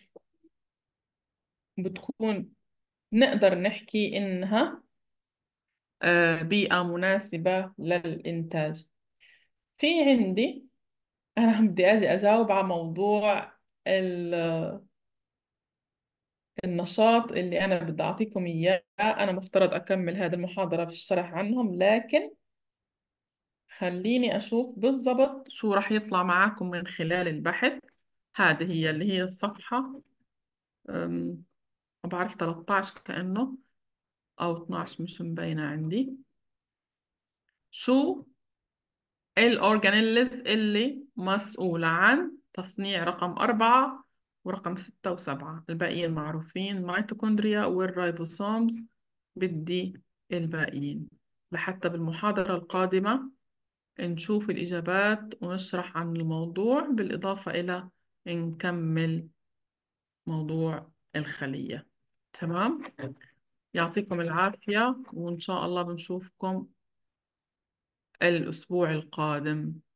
بتكون نقدر نحكي إنها بيئة مناسبة للإنتاج. في عندي أنا بدي أجي أجاوب على موضوع النشاط اللي أنا بدي أعطيكم إياه. أنا مفترض أكمل هذه المحاضرة في الشرح عنهم، لكن خليني أشوف بالضبط شو رح يطلع معاكم من خلال البحث. هذه هي اللي هي الصفحة ما بعرف 13 كأنه، أو 12 مش مبينة عندي. شو الأورجانيلز اللي مسؤولة عن تصنيع رقم 4 ورقم 6 و7؟ الباقيين معروفين، ميتوكوندريا والرايبوسومز. بدي الباقيين لحتى بالمحاضرة القادمة نشوف الإجابات ونشرح عن الموضوع، بالإضافة إلى نكمل موضوع الخلية. تمام. يعطيكم العافية، وإن شاء الله بنشوفكم الأسبوع القادم.